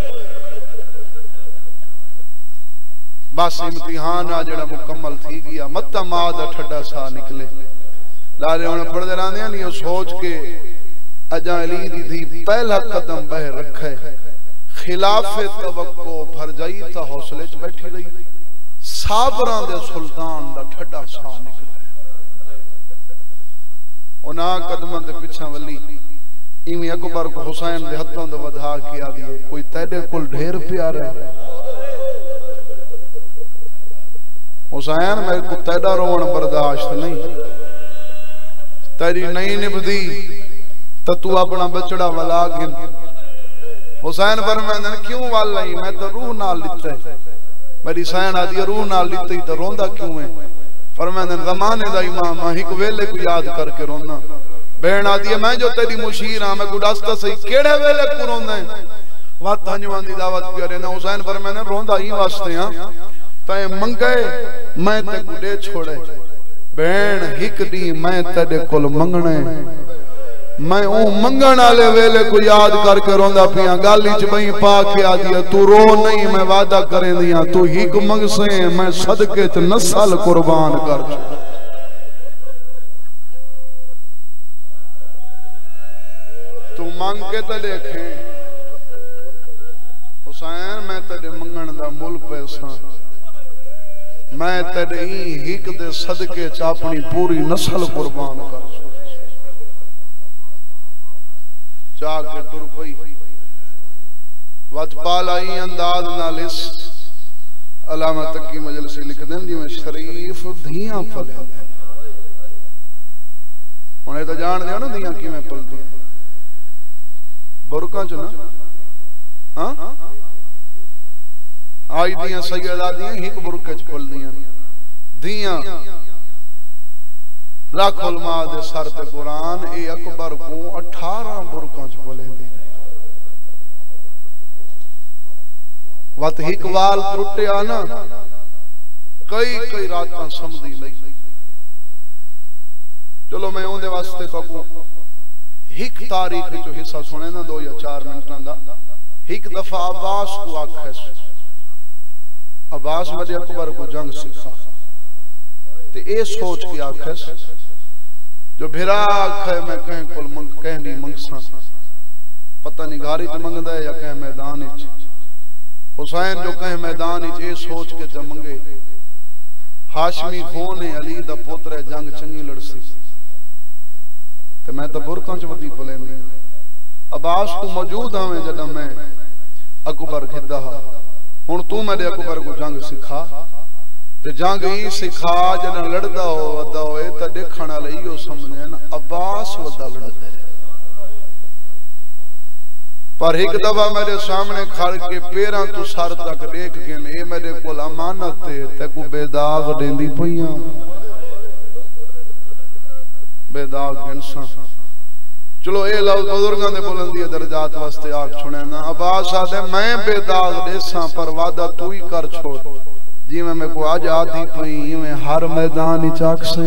Speaker 1: बस इम्तिहान आ जड़ा मुकम्मल थी गया मत मां दा ठड्डा सा निकले लारे हुन पढ़दे रहंदे नहीं ओ सोच के अजा अली दी धी पहला कदम बह रखे खिलाफे तवक्को भर जाई ता हौसले च बैठी रही साबरां दे सुल्तान दा ठड्डा सा निकले ओना कदमां दे पिछा वली इवें अकबर को हुसैन दे हथों दे वधा के आ दिए कोई तेरे कोल ढेर प्यार है हुसैन मेरे को तेरा रोवन बर्दाश्त नहीं तेरी नहीं निभदी तो तू अपना बचड़ा वाला गिन हुसैन फरमांदे क्यों वाल नहीं मैं तो रूह नाल लिते मेरी सहन आदि रूह नाल लिते तो रोंदा क्यों है फरमांदे ज़माने दा इमाम एक वेले को याद करके रोना बहन आदि मैं जो तेरी मुशीर हां मैं गुडास्ता सही केड़े वेले को रोंदा है वा तंजवां दी दावत पिया रहना हुसैन फरमांदे रोंदा ही वास्ते हां तै मंगे मैं ते गुडे छोड़े भेण हिक दी मैं तेरे कोल मंगणे मैं ओ मंगण वाले वेले को याद करके रोंदा पिया गाली च बई पा के आ दिया तू रो नहीं मैं वादा करें दिया तू हिक मंगसे मैं सदके च नस्ल कुर्बान कर तू मांग के तो देखे हुसैन मैं तेरे मंगण दा मुल पैसा मैं तेरे हिक दे सदके च अपनी पूरी नस्ल कुर्बान कर जाके तुर पई वत पालाई अंदाज नाल इस अलामा तकी मजलिस लिख देन जिवें शरीफ धियां पलेंदे हुणे तो जान दिया ना धियां किवें पलदियां बुरकां च ना हां आज दियां सैयदा दियां हिक बुरके च पलदियां धियां लाख उलमा दे सर ते कुरान ए अकबर को 18 बुरकां च पलेंदी वत हिक वाल टुटिया ना कई कई रातां समझदी नहीं चलो मैं ओंदे वास्ते तो हिक तारीख जो हिस्सा सुने ना 2 या 4 मिनटां दा हिक दफा अब्बास को आखस अब्बास वडे अकबर को जंग सिखा ते ए सोच के आखस जो भिरा आखे मैं कहीं कोल मंग कहनी मंगसा पता नहीं घारी च मंगदा है या कहीं मैदान च हुसैन जो कहीं मैदान च ए सोच के च मंगे हाशमी खून है अली दा पुत्र जंग चंगी लड़सी ते मैं तो बुरकां च वधी पलेंदी अब्बास तू मौजूद आवे जदा मैं अकबर खिदा हुन तू मेरे अकबर को जंग सिखा ते जंग ही सिखा जदा लड़दा हो वदा होए ते देखण वाले इहो समझे ना अब्बास वदा लड़दा पर एक दफा मेरे सामने खड़ के पैरां तो सर तक देख के ए मेरे कोल अमानत है ते को बेदाग देंदी पईयां बेदाग इंसान चलो ए लफ्ज बुजुर्गां दे बुलंदी दर्जात वास्ते आख सुने ना अब्बास आदे मैं बेदाग देसा पर वादा तू ही कर छोड़ जिवें मैं को आज आधी पई इवें हर मैदान च आखसे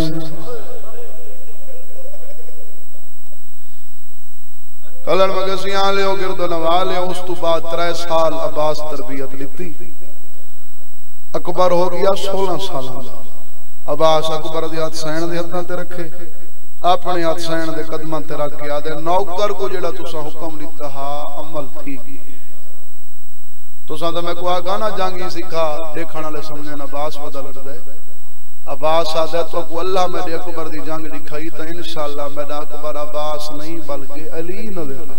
Speaker 1: कलर मगसियां लियो गिरदो नवा लियो उस तो बाद 3 साल अब्बास तरबियत लिती अकबर हो गया 16 साल दा अब्बास अकबर दे हाथ सैन दे हत्थां ते रखे अपने हाथ सैन दे कदमां ते रख के आदे नौकर को जेड़ा तुसा हुक्म दिता हा अमल ठीक है तुसा तो मैं को गाना जंगी सिखा देखण वाले समझे ना अब्बास वदा लड़दा है अब्बास आदे तो को अल्लाह मेरे अकबर दी जंग दिखाई तो इंशाअल्लाह मेरा अकबर अब्बास नहीं बल्कि अली न दे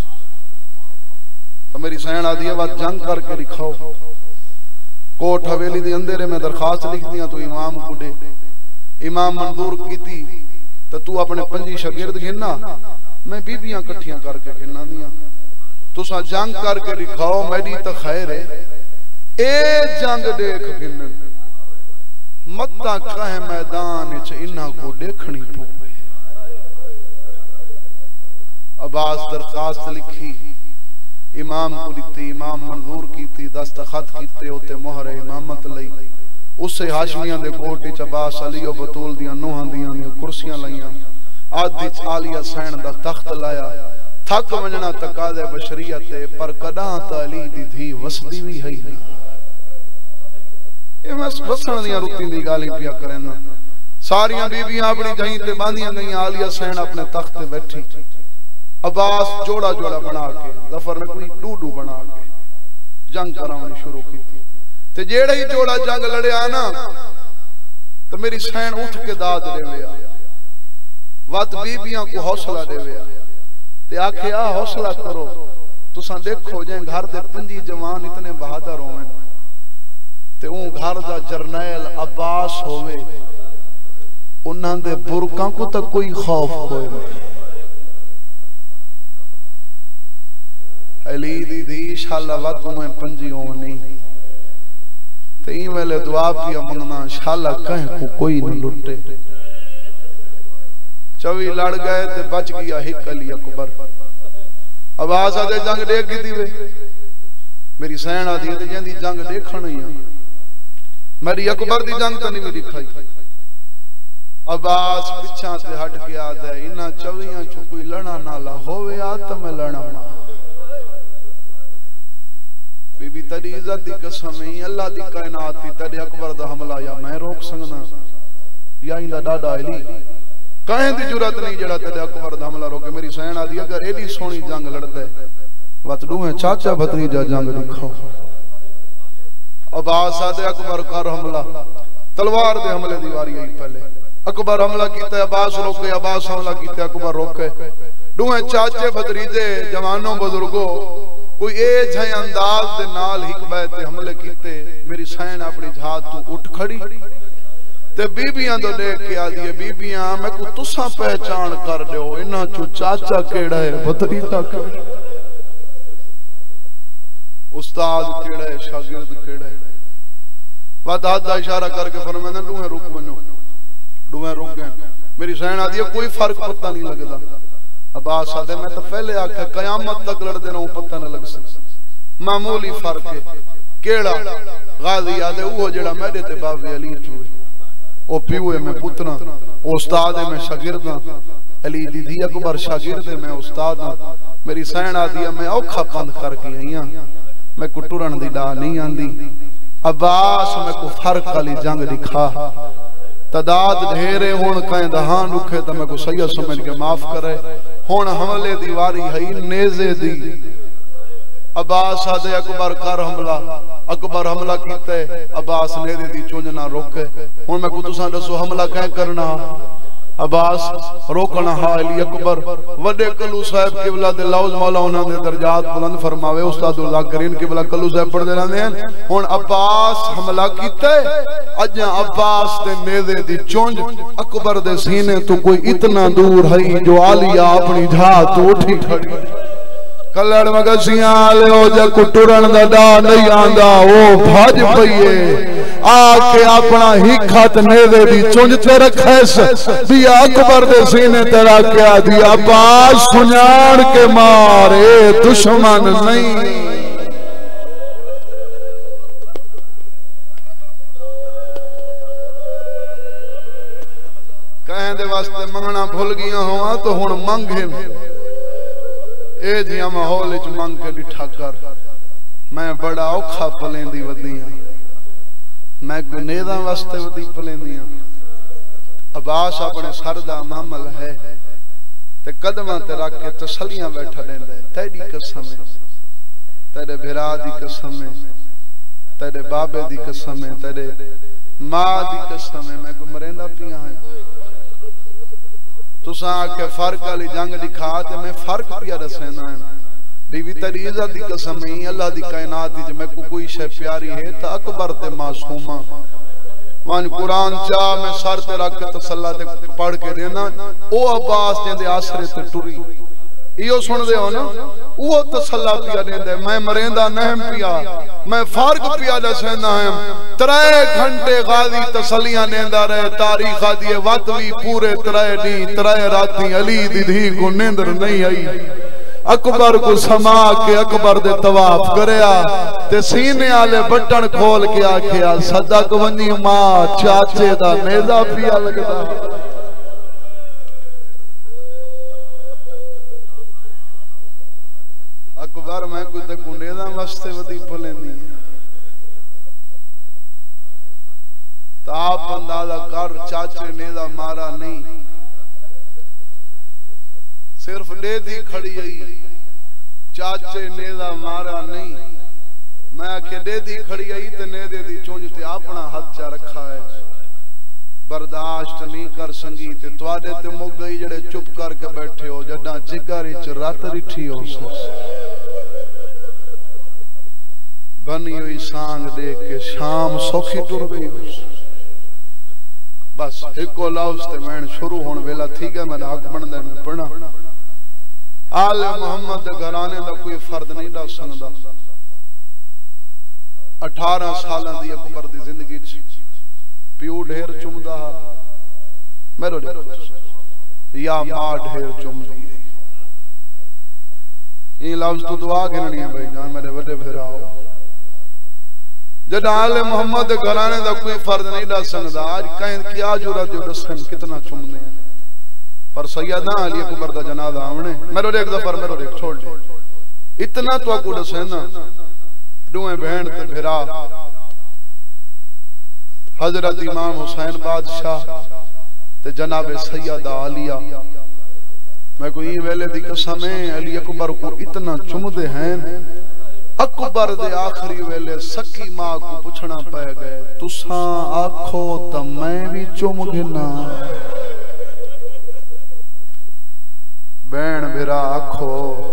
Speaker 1: तो मेरी सैन आदि है बात जंग करके दिखाओ कोट हवेली दे अंधेरे में दरखास्त लिख दिया तो इमाम को दे इमाम मंजूर कीती तो तू अपने 5 शागिर्द गिनना मैं बीबियां इकट्ठियां करके गिनना दियां तुसा जंग करके दिखाओ मेरी तो खैर है ए जंग देख गिनन मत्ता कहे मैदान च इन्हां को देखनी पवे अब्बास दरखास्त लिखी इमाम को दिती इमाम मंजूर कीती दस्तखत कीते ओते मोहर इमामत लई उसे हाशमियां दे कोट च अब्बास अली और बतूल दियां नूहां दियां कुर्सियां लाइयां आदि आलिया सैन दा तख्त लाया थक वजना तकादे बशरियत पर कदा त अली दी धी वसदी भी है ए मैं वसण दी रुती दी गाली पिया करना सारियां बीबियां अपनी जहीं ते बांधियां गईयां आलिया सैन अपने तख्त ते बैठी अब्बास जोड़ा जोड़ा बना के जफर ने कोई डूडू बना के जंग करानी शुरू की ते जेड़े ही जोड़ा जंग लड़या ना तो मेरी सैन उठ के दाद देवया वत बीबियां को हौसला देवया ते आखे आ हौसला करो तुसा देखो जे घर दे 5 जवान इतने बहादुर होवन ते ओ घर दा जरनैल अब्बास होवे उन्हां दे बुरकां को तो कोई खौफ कोई नहीं अली दी दी शाला वत में 5 होनी ते ई वेले दुआ पिया मंगना शाला कह को कोई न लुटे 24 लड़ गए ते बच गया हिक अली अकबर आवाज आदे जंग देख की वे मेरी सैन आदि ते जेंदी जंग देखण ही मेरी अकबर दी जंग तो नहीं मेरी खाई। अब्बास पिछा से हट के आदा है इन्हां चवियां चो कोई लड़ा नाला होवे आ तो मैं लड़ावा। बीबी तेरी इज्जत दी कसम है अल्लाह दी कायनात दी तेरे अकबर दा हमला या मैं रोक सकना या इंदा डाडा अली कहें दी जुरत नहीं जड़ा तेरे अकबर दा हमला रोके। मेरी सैन आदि अगर एडी सोहनी जंग लड़दा है वत दूहे चाचा भतीजा जंग दिखाओ। अब्बास आदे अकबर कर हमला तलवार दे हमले दी वारी आई पहले अकबर हमला कीता अब्बास रोके अब्बास हमला कीता अकबर रोके। दूहे चाचे भतीजे जवानों बुजुर्गों कोई एज है अंदाज दे नाल हिकबैत ते हमले कीते। मेरी सैन अपनी जात तू उठ खड़ी ते बीबियां तो देख के आदी है बीबियां मैं को तुसा पहचान कर दो इन्हां चो चाचा केड़ा है भतीजा केड़ा उस्ताद केड़ा है शागिर्द केड़ा है। बात हाथ दा इशारा करके फरमांदा दूहे रुक वनो दूहे रुक गए। मेरी सैन आदी है कोई फर्क पता नहीं लगदा। अब्बास आदे मैं तो पहले आख्या कयामत तक लड़ते रहूं पता न लग सकता मामूली फर्क है केड़ा। गाजी आदे वो जेड़ा मेरे ते बाबे अली चूए ओ पीवे में पुतना ओ उस्ताद है मैं शागिर्द हां अली दी धी अकबर शागिर्द है मैं उस्ताद हां। मेरी सैन आदी मैं औखा बंद करके आई हां मैं को टुरन दी डा नहीं आंदी। अब्बास मैं को फर्क वाली जंग दिखा तादाद ढेरे हुण कहीं दहां दुखे तो मैं को सही समझ के माफ करे। हुण हमले दी वारी है नेज़े दी। अब्बास आदे अकबर कर हमला अकबर हमला कीते अब्बास नेज़े दी चुंझ ना रोके। हुण मैं को तुसां दसो हमला कैं करना अब्बास रोकना हा अली अकबर वडे कलू साहब किबला दे लौज मौला उन्हां दे दर्जात बुलंद फरमावे उस्तादुल ज़ाकिरीन किबला कलू साहब पढ़दे रहंदे हैं। हुण अब्बास हमला कीते अज अब्बास दे नेज़े दी चुंझ अकबर दे सीने तो कोई इतना दूर है जो आलिया अपनी जात उठी खड़ी कलड़ मगसियां आले हो जा कुटुरन दा डा नहीं आंदा ओ भज पईए आके अपना ही खत नेज़े दी चुंझ ते रखेस दिया अकबर दे सीने ते रखया दिया अब्बास सुनान के मारे दुश्मन नहीं। कहें दे वास्ते मंगना भूल गया हुआ तो हुण मंगे ए जिया माहौल च मंग के डिठा कर मैं बड़ा औखा पलेंदी वदियां मैं गुनेदा वास्ते वदी पलेंदी। अब्बास अपने सर दा मामल है ते कदमां ते रख के तसलियां बैठा देंदा है तेरी कसम है तेरे भिरा दी कसम है तेरे बाबे दी कसम है तेरे मां दी कसम है मैं को मरेंदा पिया है तुसा आके फर्क वाली जंग दिखा ते मैं फर्क पिया दसेना है। बीवी तेरी इज्जत दी कसम है अल्लाह दी कायनात दी मैं को कोई शे प्यारी है तो अकबर ते मासूमा वन कुरान चा मैं सर ते रख के तसल्ला ते पढ़ के देना ओ अब्बास दे आसरे ते टुरी इयो सुन दे हो ना वो तसल्ला पिया देंदे मैं मरेंदा नहीं पिया मैं फर्क पिया दसेना है। 3 घंटे गाजी तसलियां देंदा रहे तारीख आदि वत भी पूरे 3 दी 3 राती अली दी धी को नींदर नहीं आई। अकबर को समा के अकबर दे तवाफ करया ते सीने आले बटन खोल के आखिया सदक वनी मां चाचे दा नेज़ा पिया लगदा। अकबर मैं कोई ते नेज़ा वास्ते वदी पलेंदी ताप अंदाजा कर चाचे नेज़ा मारा नहीं सिर्फ डेदी खड़ी आई चाचे नेज़ा मारा नहीं। मैं आखे डेदी खड़ी आई ते नेज़े दी चुंझ ते अपना हाथ चा रखा है बर्दाश्त नहीं कर संगी ते तुआडे ते मुक गई जड़े चुप करके बैठे हो जड्डा जिगर च रात रिठी हो बनी हुई सांग देख के शाम सौखी टुर गई बस एको लफ्ज ते मैं शुरू होने वेला ठीक है मैं हक बनदा मैं पढ़ना आले मोहम्मद घराने दा कोई फर्द नहीं दस सकदा। 18 सालां दी अकबर दी जिंदगी च प्यू ढेर चुमदा मेरो या मां ढेर चुमदी ये लफ्ज तो दुआ गिननी है भाई जान मेरे बड़े फिराओ जद आले मोहम्मद घराने दा कोई फर्ज नहीं दस सकदा। आज कहीं क्या जुरत जो दसन कितना चुमने पर सैयदना अली अकबर दा जनाजा आवने मेरो देख दफर मेरो देख छोड़ दे इतना तो को दसे ना दुए बहन ते भेरा हजरत इमाम हुसैन बादशाह ते जनाब सैयदा आलिया मैं कोई वेले दी कसम है अली अकबर को इतना चुमदे हैं अकबर दे आखिरी वेले सकी मां को पूछना पै गए तुसा आखो त मैं भी चुम गिना बहन भेरा आखो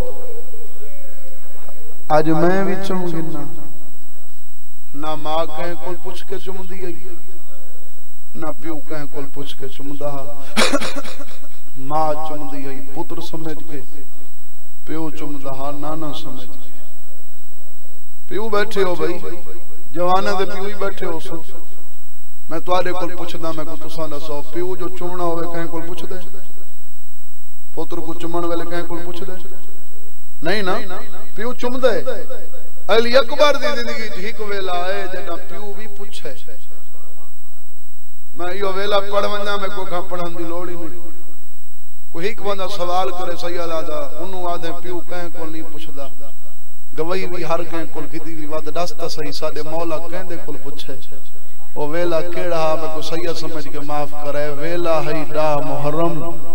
Speaker 1: आज मैं भी चुम गिना ना मां कहीं कोल पूछ के चुमदी गई ना प्यो कहीं कोल पूछ के चुमदा मां चुमदी गई पुत्र समझ के प्यो चुमदा नाना समझ के प्यू बैठे हो भाई जवाना दे प्यू ही बैठे हो सो मैं तुआरे कोल पुछदा मैं को तुसा दसो प्यू जो चुमना होवे कहीं कोल पुछ दे पुत्र को चुमन वाले कहीं कोल पुछ दे नहीं ना प्यू चुम दे अली अकबर दी जिंदगी च एक वेला है जदा प्यू भी पूछे मैं यो वेला पढ़ वंदा मैं को खा पढ़न दी लोड़ ही नहीं कोई एक बंदा सवाल करे सैयदा दा उनु आदे प्यू कहीं कोल नहीं पुछदा गवाही भी हर कहीं कुल किदी भी वद दस्ता सही साडे मौला कहंदे कुल पूछे ओ वेला केड़ा मैं को सैयद समझ के माफ करे वेला है डा मुहर्रम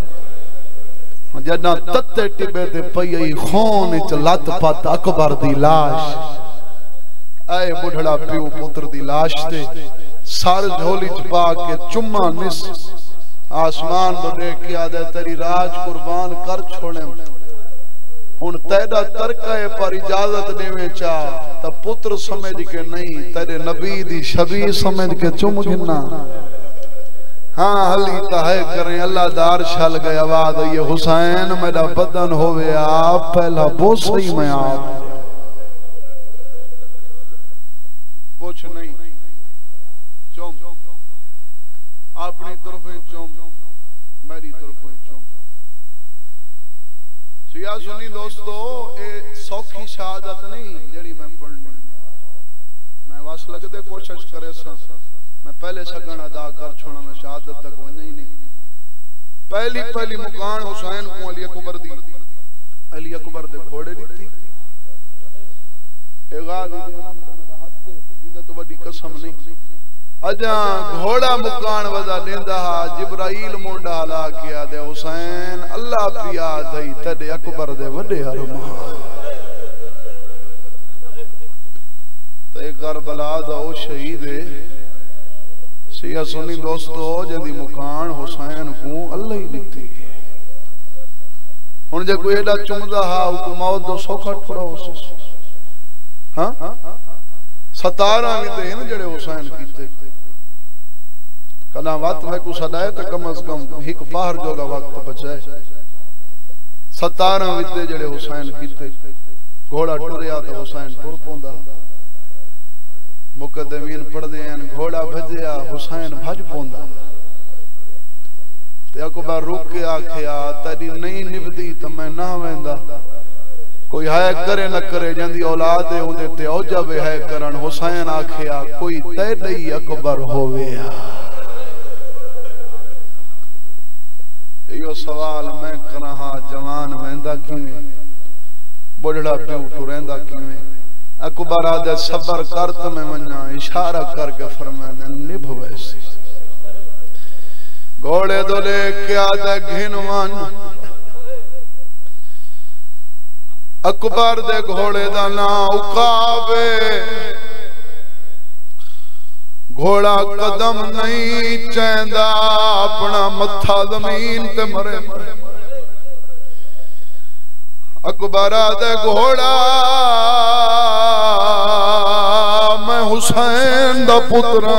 Speaker 1: जदा तत्ते टिबे ते पई खून च लत पत अकबर दी लाश ऐ बुढ़ड़ा प्यो पुत्र दी लाश ते सार झोली च पा के चुम्मा निस आसमान तो देख के आदे तेरी राज कुर्बान कर छोड़े हुन तेरा तर्क है पर इजाजत देवे चा त पुत्र समझ के नहीं तेरे नबी दी शबी समझ के चुम गिना हाँ हली ता है करें अल्लाह दार छल गए आवाज ये हुसैन मेरा बदन होवे आप पहला बोसई में आप कुछ नहीं चुम अपनी तरफ चुम मेरी तरफ चुम सिया सुनी दोस्तों ए सौखी शहादत नहीं जड़ी मैं पढ़नी मैं वास लगदे कोशिश करे सा मैं पहले सगन अदा कर छोड़ा मैं शहादत तक वने ही नहीं पहली मुकान हुसैन को अली अकबर दी अली अकबर दे घोड़े दिती ए गादी इंदा तो बड़ी कसम नहीं अजा घोड़ा मुकान वदा देंदा जिब्राइल मुंडा ला के आदे हुसैन अल्लाह पिया दई तदे अकबर दे वडे अरमान ते करबला दा ओ शहीद सिया सुनी दोस्तों जदी मुकान हुसैन को अल्लाह ही दिती हुन जे कोई एडा चुमदा हा को मौत दो सौखा ठुरा हां 17 भी ते न जड़े हुसैन कीते कला वक्त में को सदाए तो कम अज कम एक पहर जोगा वक्त बचाए 17 विदे जड़े हुसैन कीते घोड़ा टुरया तो हुसैन टुर पोंदा मुकद्दमीन पढ़दे हैं घोड़ा भजया हुसैन भज पोंदा ते अकबर रुक के आखिया तेरी नहीं निभदी तो मैं ना वेंदा कोई है करे न करे जंदी औलाद है उदे ते औजा वे है करन हुसैन आखिया कोई ते नहीं अकबर होवे यो सवाल मैं करा जवान वेंदा किवें बुढ़ड़ा प्यो टुरेंदा किवें अकबर आदे सबर कर त मैं वन्ना इशारा करके फरमांदे निभ वैसी घोड़े दो लेके आदे घिनवन अकबर दे घोड़े दा ना उकावे घोड़ा कदम नहीं चैंदा अपना मत्था जमीन ते मरे अकबर दे घोड़ा मैं हुसैन दा पुत्रा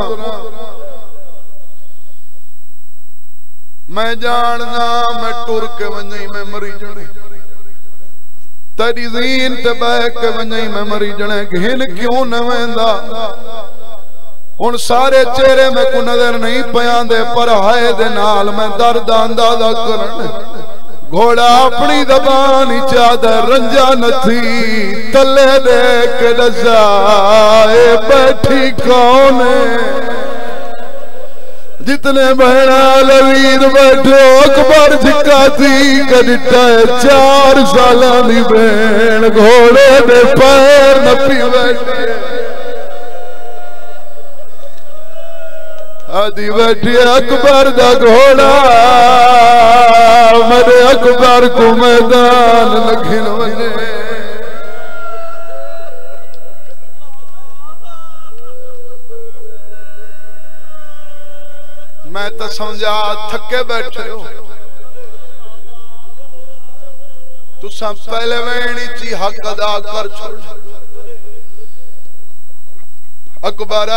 Speaker 1: मैं जानना मैं टुर के वंजई मैं मरी जने तेरी ज़ीन ते बह के वंजई मैं मरी जने घिन क्यों न वेंदा हुन सारे चेहरे में को नजर नहीं पयांदे पर हाय दे नाल मैं दर्द अंदाजा करन घोड़ा अपनी दबान चादर रंजा नथी तले देख दसाए बैठी कौन जितने बहना लवीर बैठो अकबर झिका थी कदिटा 4 साल दी बहन घोड़े दे पैर नपी बैठी आदि बैठी अकबर दा घोड़ा मेरे अकबर को मैदान लखिन वजे मैं तो समझा थके बैठे हो तुसा पहले वेणी ची हक अदा कर छोड़ अकबर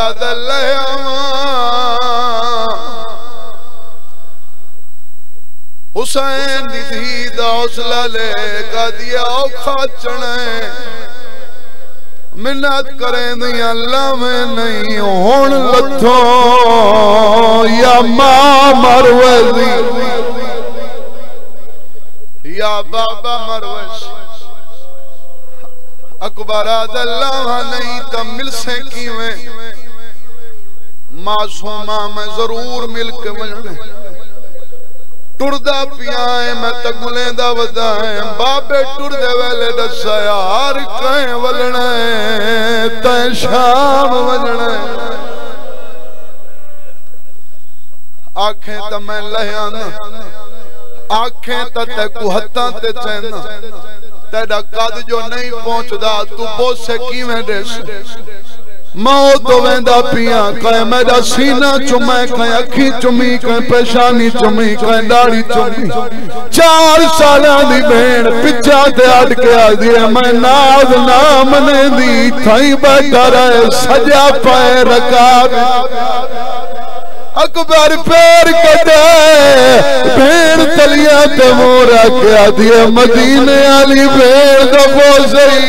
Speaker 1: हुसैन दी हौसला ले का दिया औखा चने मिन्नत करें दिया अल्लाह में नहीं होन लथो या मां मरवजी या बाबा मरवज अकबर अल्लाह नहीं तो मिल से किवें मासूमा में जरूर मिल के वजने टुरदा पिया है मैं तगुले दा वदा है बाबे टुरदे वेले दसा यार कहीं वलना है तै शाम वजना है आंखें तो मैं लहन आंखें तो ते कुहत्ता ते चैन तेरा कद जो नहीं पहुंचदा तू बोसे किवें देस मौत तो वेंदा पिया कहीं मेरा सीना चुमे कहीं अखी चुमी कहीं पेशानी चुमी कहीं दाढ़ी चुमी 4 साल दी बहन पिछा ते अट के आदि मैं नाज ना मने दी थाई बैठा रहे सजा पाए रकाब अकबर पैर कटे भेड़ तलिया ते मोरा के आदि मदीने वाली भेड़ दबो सही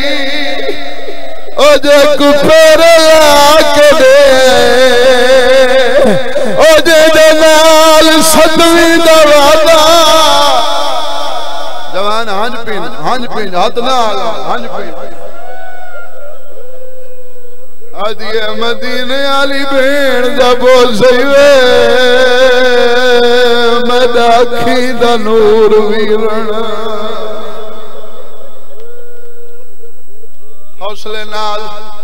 Speaker 1: ओ जे कुफर लाके दे ओ जे नाल सदवी दा वादा जवान हंज पिन हाथ ना आला हंज पिन आदिए मदीने वाली भेड़ दा बोल सही वे मेरा अखी दा नूर वीरना हौसले नाल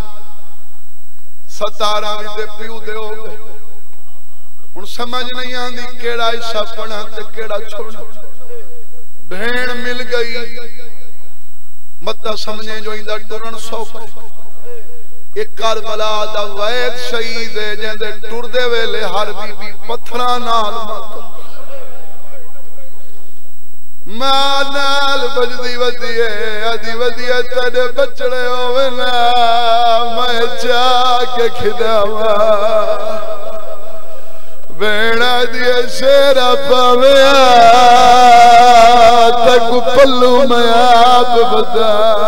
Speaker 1: 17 दे पिऊ दे हो गए हुण समझ नहीं आंदी केड़ा हिस्सा पढ़ा ते केड़ा छोड़ना भेड़ मिल गई मत समझे जो इंदा टुरन सौखा एक करबला दा वैद शहीद है जेंदे टुरदे वेले हर बीबी पत्थरां नाल मां नाल बजदी वदिए आदि वदिए तेरे बचड़े होवे ना मैं चा के खिदावा बेड़ा दिए शेरा पाविया तक पल्लू मैं आप बता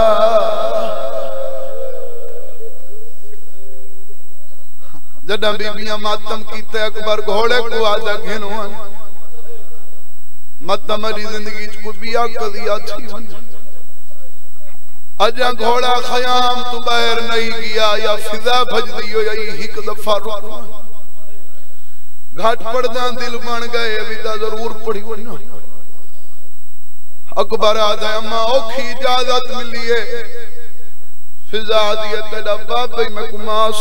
Speaker 1: जदा बीबियां मातम कीते अकबर घोड़े को आदा घिनवन मत मरी जिंदगी च कोई बिया कदिया थी वन अजा घोड़ा खयाम तू बाहर नहीं गया या फिजा भजदी हो यही एक दफा रुकवा घाट पड़दा दिल बन गए विदा जरूर पड़ी वना अकबर आदा अम्मा औखी इजाजत मिली है फिजा दी तेरा बाबे मैं कुमास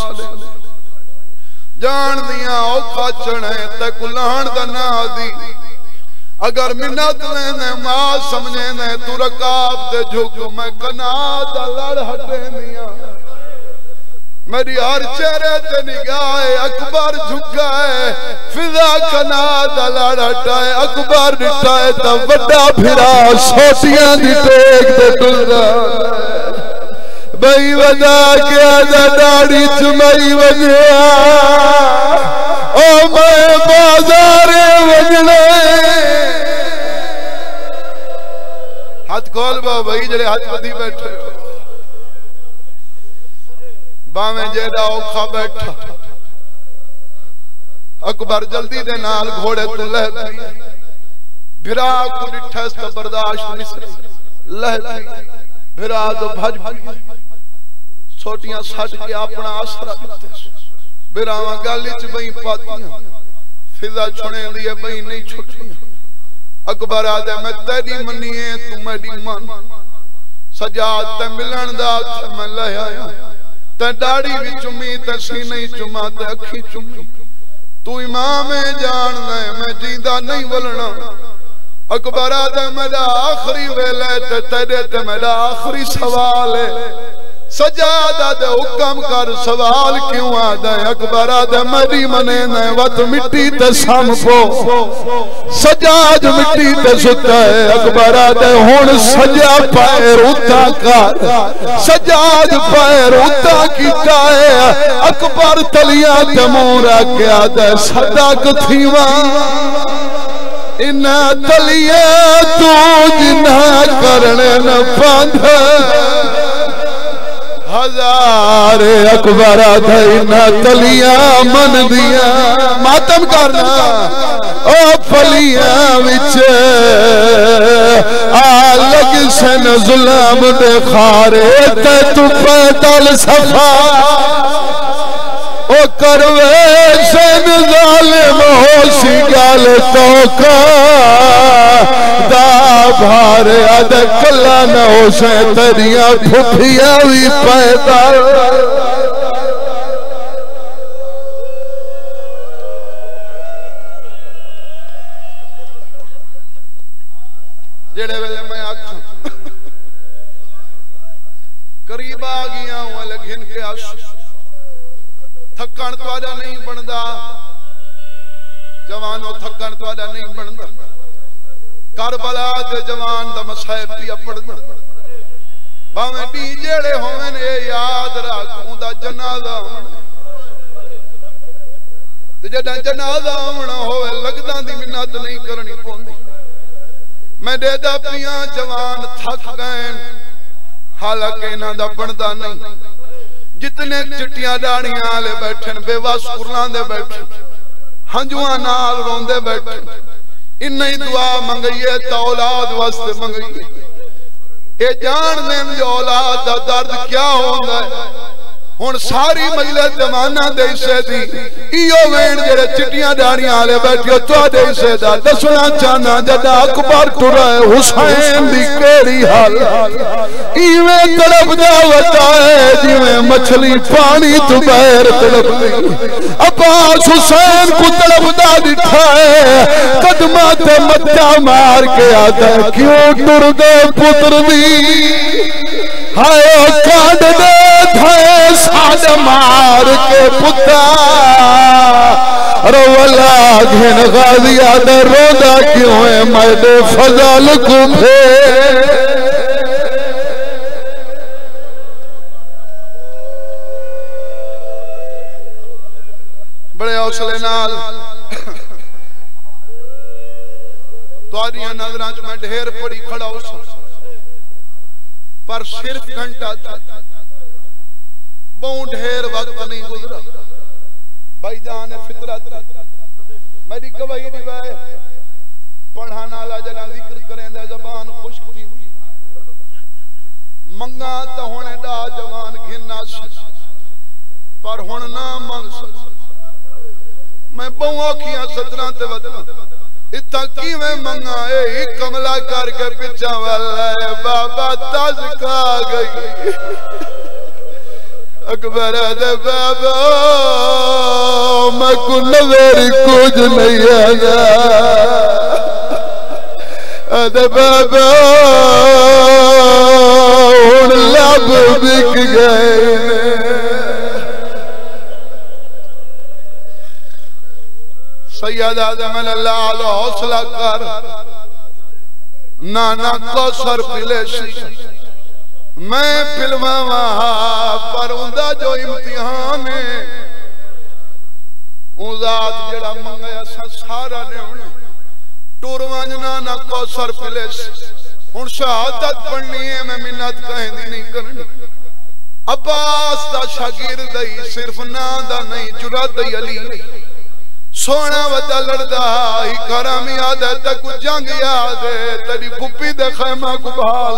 Speaker 1: जान दिया औखा चढ़े ते कुलान दा ना दी अगर मिन्नत लेने मां समझे ने तू रकाब ते झुक मैं कना दा लड़ हटे दिया मेरी हर चेहरे ते निगाह अकबर झुका है फिजा कना दा लड़ हटाए अकबर दिटाए ता बड़ा फिरा सोटियां दी टेक ते टुरदा बई वजा के आजा दाढ़ी चुमई वजया ओ मैं बाजारे वजने हाथ खोल भाई जड़े हाथ बदी बैठे बावें जेड़ा औखा बैठा अकबर जल्दी दे नाल घोड़े तो लह भिरा को डिठस तो बर्दाश्त मिसरी लह भिरा तो भज छोटियां सट के अपना आसरा दिते बिरावा गल च बई पातियां फिजा छुने दी बई नहीं छुटियां अकबर आदे मैं तेरी मन्नीए तू मेरी मन सजाद ते मिलन दा मैं ले आया ते दाढ़ी भी चुमी ते सीने चुमा ते अखी चुमी तू इमाम जान दे मैं जींदा नहीं वलना अकबर आदे मेरा आखिरी वेला ते तेरे ते मेरा आखिरी सवाल है सजादा दे हुक्म कर सवाल क्यों आदा अकबर आदे मेरी मने ने वत मिट्टी ते संपो सजाद मिट्टी ते सुता है अकबर आदे हुन सजा पैर उता कर सजाद पैर उता कीता है अकबर तलिया ते मुंह रख के आदे सदक थीवा इना तलिया तू जिना करने न पंध हजार अकबर इना तलिया मन दिया मातम करना ओ फलिया विच आ लग सन जुलाम दे खारे ते तू पैदल सफा ओ करवे सन जालिम होसी गल तो का दा भार अद कला न हो से तेरिया फुफिया भी पैदा जेड़े वेले मैं आखा करीब आ गया हूं लगिन के आंसू थकन तुहाडा नहीं बनदा जवानो थकन तुहाडा नहीं बनदा करबला दे जवान दा मसाइब पिया पढ़ना भावें डी जेड़े होवन ए याद रख उंदा जनाजा ते जदा जनाजा आउणा होवे लगदा दी मिन्नत नहीं करनी पौंदी मैं देदा पिया जवान थक गए हालांकि इन्हां दा बनदा नहीं जितने चिट्टियां डाणियां वाले बैठन बेवस कुरलां दे बैठे हंजुआं नाल रोंदे बैठे इन्नी दुआ मंगईए तो औलाद वास्ते मंगईए ये जान दें जो औलाद दा दर्द क्या होंदा है हुन सारी मजलिस जमाना दे हिस्से दी इयो वेण जेड़े चिट्टियां डाणियां वाले बैठे तुहाडे हिस्से दा दसना चाहना जदा अकबर टुरा हुसैन दी केड़ी हाल इवें तड़पदा वता है जिवें मछली पानी तो बाहर तड़पदी अब्बास हुसैन को तड़पदा दिखा है कदमा ते मत्था मार के आदा क्यों टुरदे पुत्र दी हाय कांड दे थाए साड मार के पुता रोवला घिन गाजिया दे रोदा क्यों है मर्दे फजल को भे बड़े हौसले नाल तुहाडियां नजरां च मैं ढेर पड़ी खड़ा हो पर सिर्फ घंटा बहुत ढेर वक्त नहीं गुजरा भाईजान फितरत मेरी गवाही दिवाए पढ़ाने वाला जरा जिक्र करेंदा जबान खुश्क थी मंगा तो होने दा जवान घिना पर हुन ना मंग मैं बहु औखियां सदरां ते वदना इतना किवें मंगा ए कमला करके पिछा वाला बाबा तज खा गई अकबर दे बाबा मैं को नवेरी कुछ नहीं आया अदे बाबा हुन लब बिक गए सैयद आदम अल्लाह हौसला कर नाना कौसर पिले मैं पिलवा पर उंदा जो इम्तिहान है उजात जड़ा मंगया सारा ने टुर वंजना ना कौसर पिले हुन शहादत पढ़नी है मैं मिन्नत कहंदी नहीं करनी अब्बास दा शागिर्द ही सिर्फ ना दा नहीं जुराद अली सोना वदा लड़दा ही करम याद है तक जंग याद है तेरी पुप्पी दे खैमा गुबाल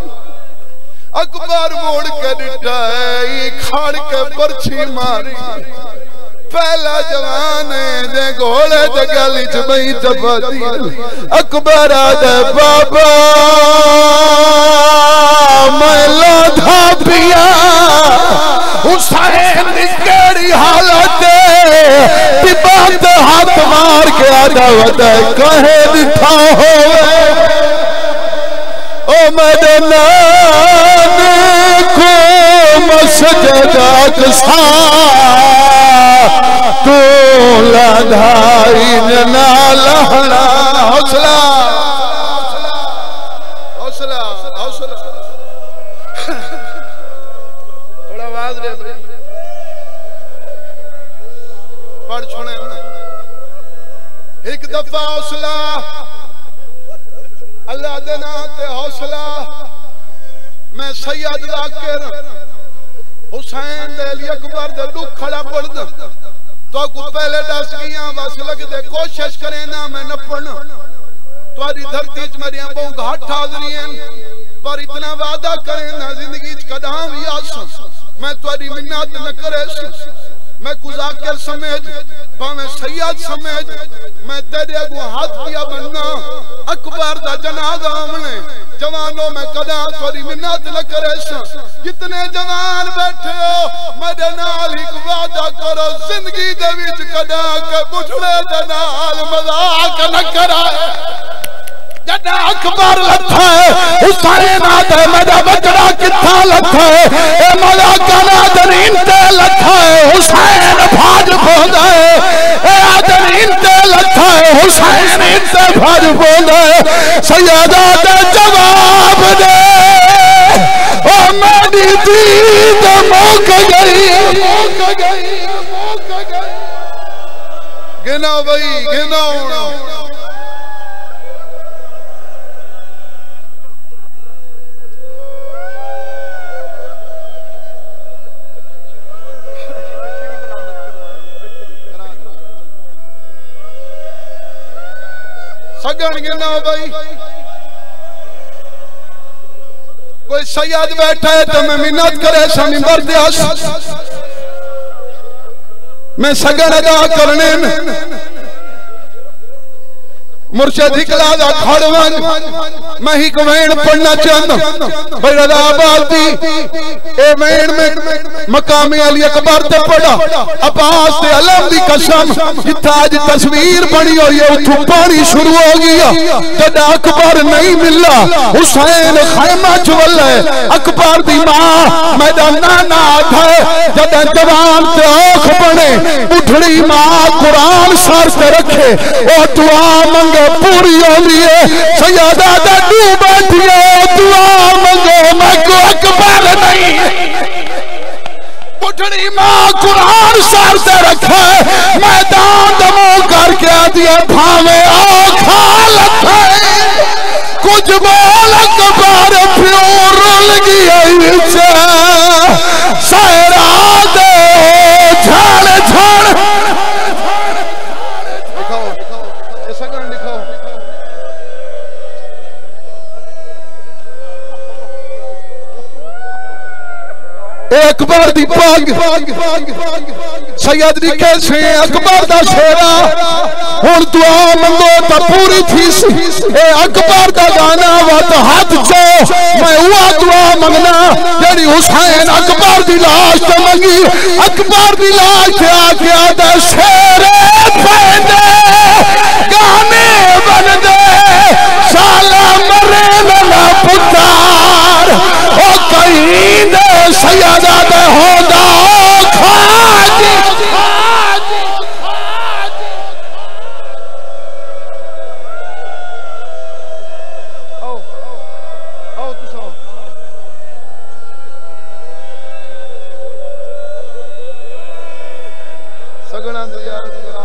Speaker 1: अकबर मोड़ के डिटा है खाड़ के परछी मारी पहला जवान दे घोड़े दे गली च बई चबदी अकबर आदे बाबा मैं लोधा पिया हुसैन दी केड़ी हालत तिबात हाथ मार के आदा वदा कहे दिठा होवे ओ मदना को मसजदा कसा तू लधाई ना लहड़ा हौसला हौसला हौसला थोड़ा आवाज दे भाई पढ़ छोड़े एक दफा हौसला अल्लाह दे नाम ते हौसला मैं सैयद जाकिर हुसैन दे अली अकबर दे दुख खड़ा पड़ दे तो को पहले दस गया बस लग दे कोशिश करे ना मैं नपण तुम्हारी धरती च मेरी बहु घाट हाजरी हैं पर इतना वादा करे ना जिंदगी च कदम यास मैं तुम्हारी मिन्नत न करे मैं कुजाकिर समझ भावे सैयद समझ मैं तेरे अगू हाथ दिया बनना अकबर दा जनाजा आमने जवानों में कदा थोड़ी मिन्नत न करे जितने जवान बैठे हो मेरे नाल एक वादा करो जिंदगी दे विच कदा के बुढ़ड़े दे नाल मजाक न कराए जदा अकबर लथा है हुसैन आदे मेरा बचड़ा किथा लथा है ए मजाक ना दरीन ते लथा है हुसैन भाज बोंदा है ए आदरीन ते लथा है हुसैन ते भाज बोंदा है सैयदा दे जवाब दे ओ मेरी दीद मुक गई गिना भाई गिना सगन गिना भाई कोई सैयद बैठा है तो मैं मिन्नत करे मिंबर दे मैं सगन अदा करने मुर्शिद हिकला दा खड़वन मैं ही कवेण पढ़ना चाहता भाई रजा बाती ए मेन में मकामी अली अकबर ते पढ़ा अब्बास ते अलम दी कसम जिथा आज तस्वीर बनी हुई है उठू पानी शुरू हो गया जद अकबर नहीं मिला हुसैन खैमा च वल्ले अकबर दी मां मेरा नाना था जद जवान ते आंख बने उठड़ी मां कुरान सर ते रखे ओ दुआ मंगे पूरी होली है सैयदा दा दू बैठिए दुआ मंगो मैं को अकबर नहीं उठड़ी मां कुरान सर से रखे मैदान दमो करके आती है भावे आखा लखे कुछ बोल अकबर प्योर रुल गया सहरा दे झड़ झड़ अकबर दी पाग सैयद दी कैसे अकबर दा शेरा हुन दुआ मंगो तो पूरी थी ए अकबर दा गाना वत हाथ चो मैं हुआ दुआ मंगना जेड़ी हुसैन अकबर दी लाश तो मंगी अकबर दी लाश ते आके आदा शेरे पैंदे गाने बनदे साला मरे ना पुतार ओ कहीं दे सैयदा दे होदा खाजी सगना यार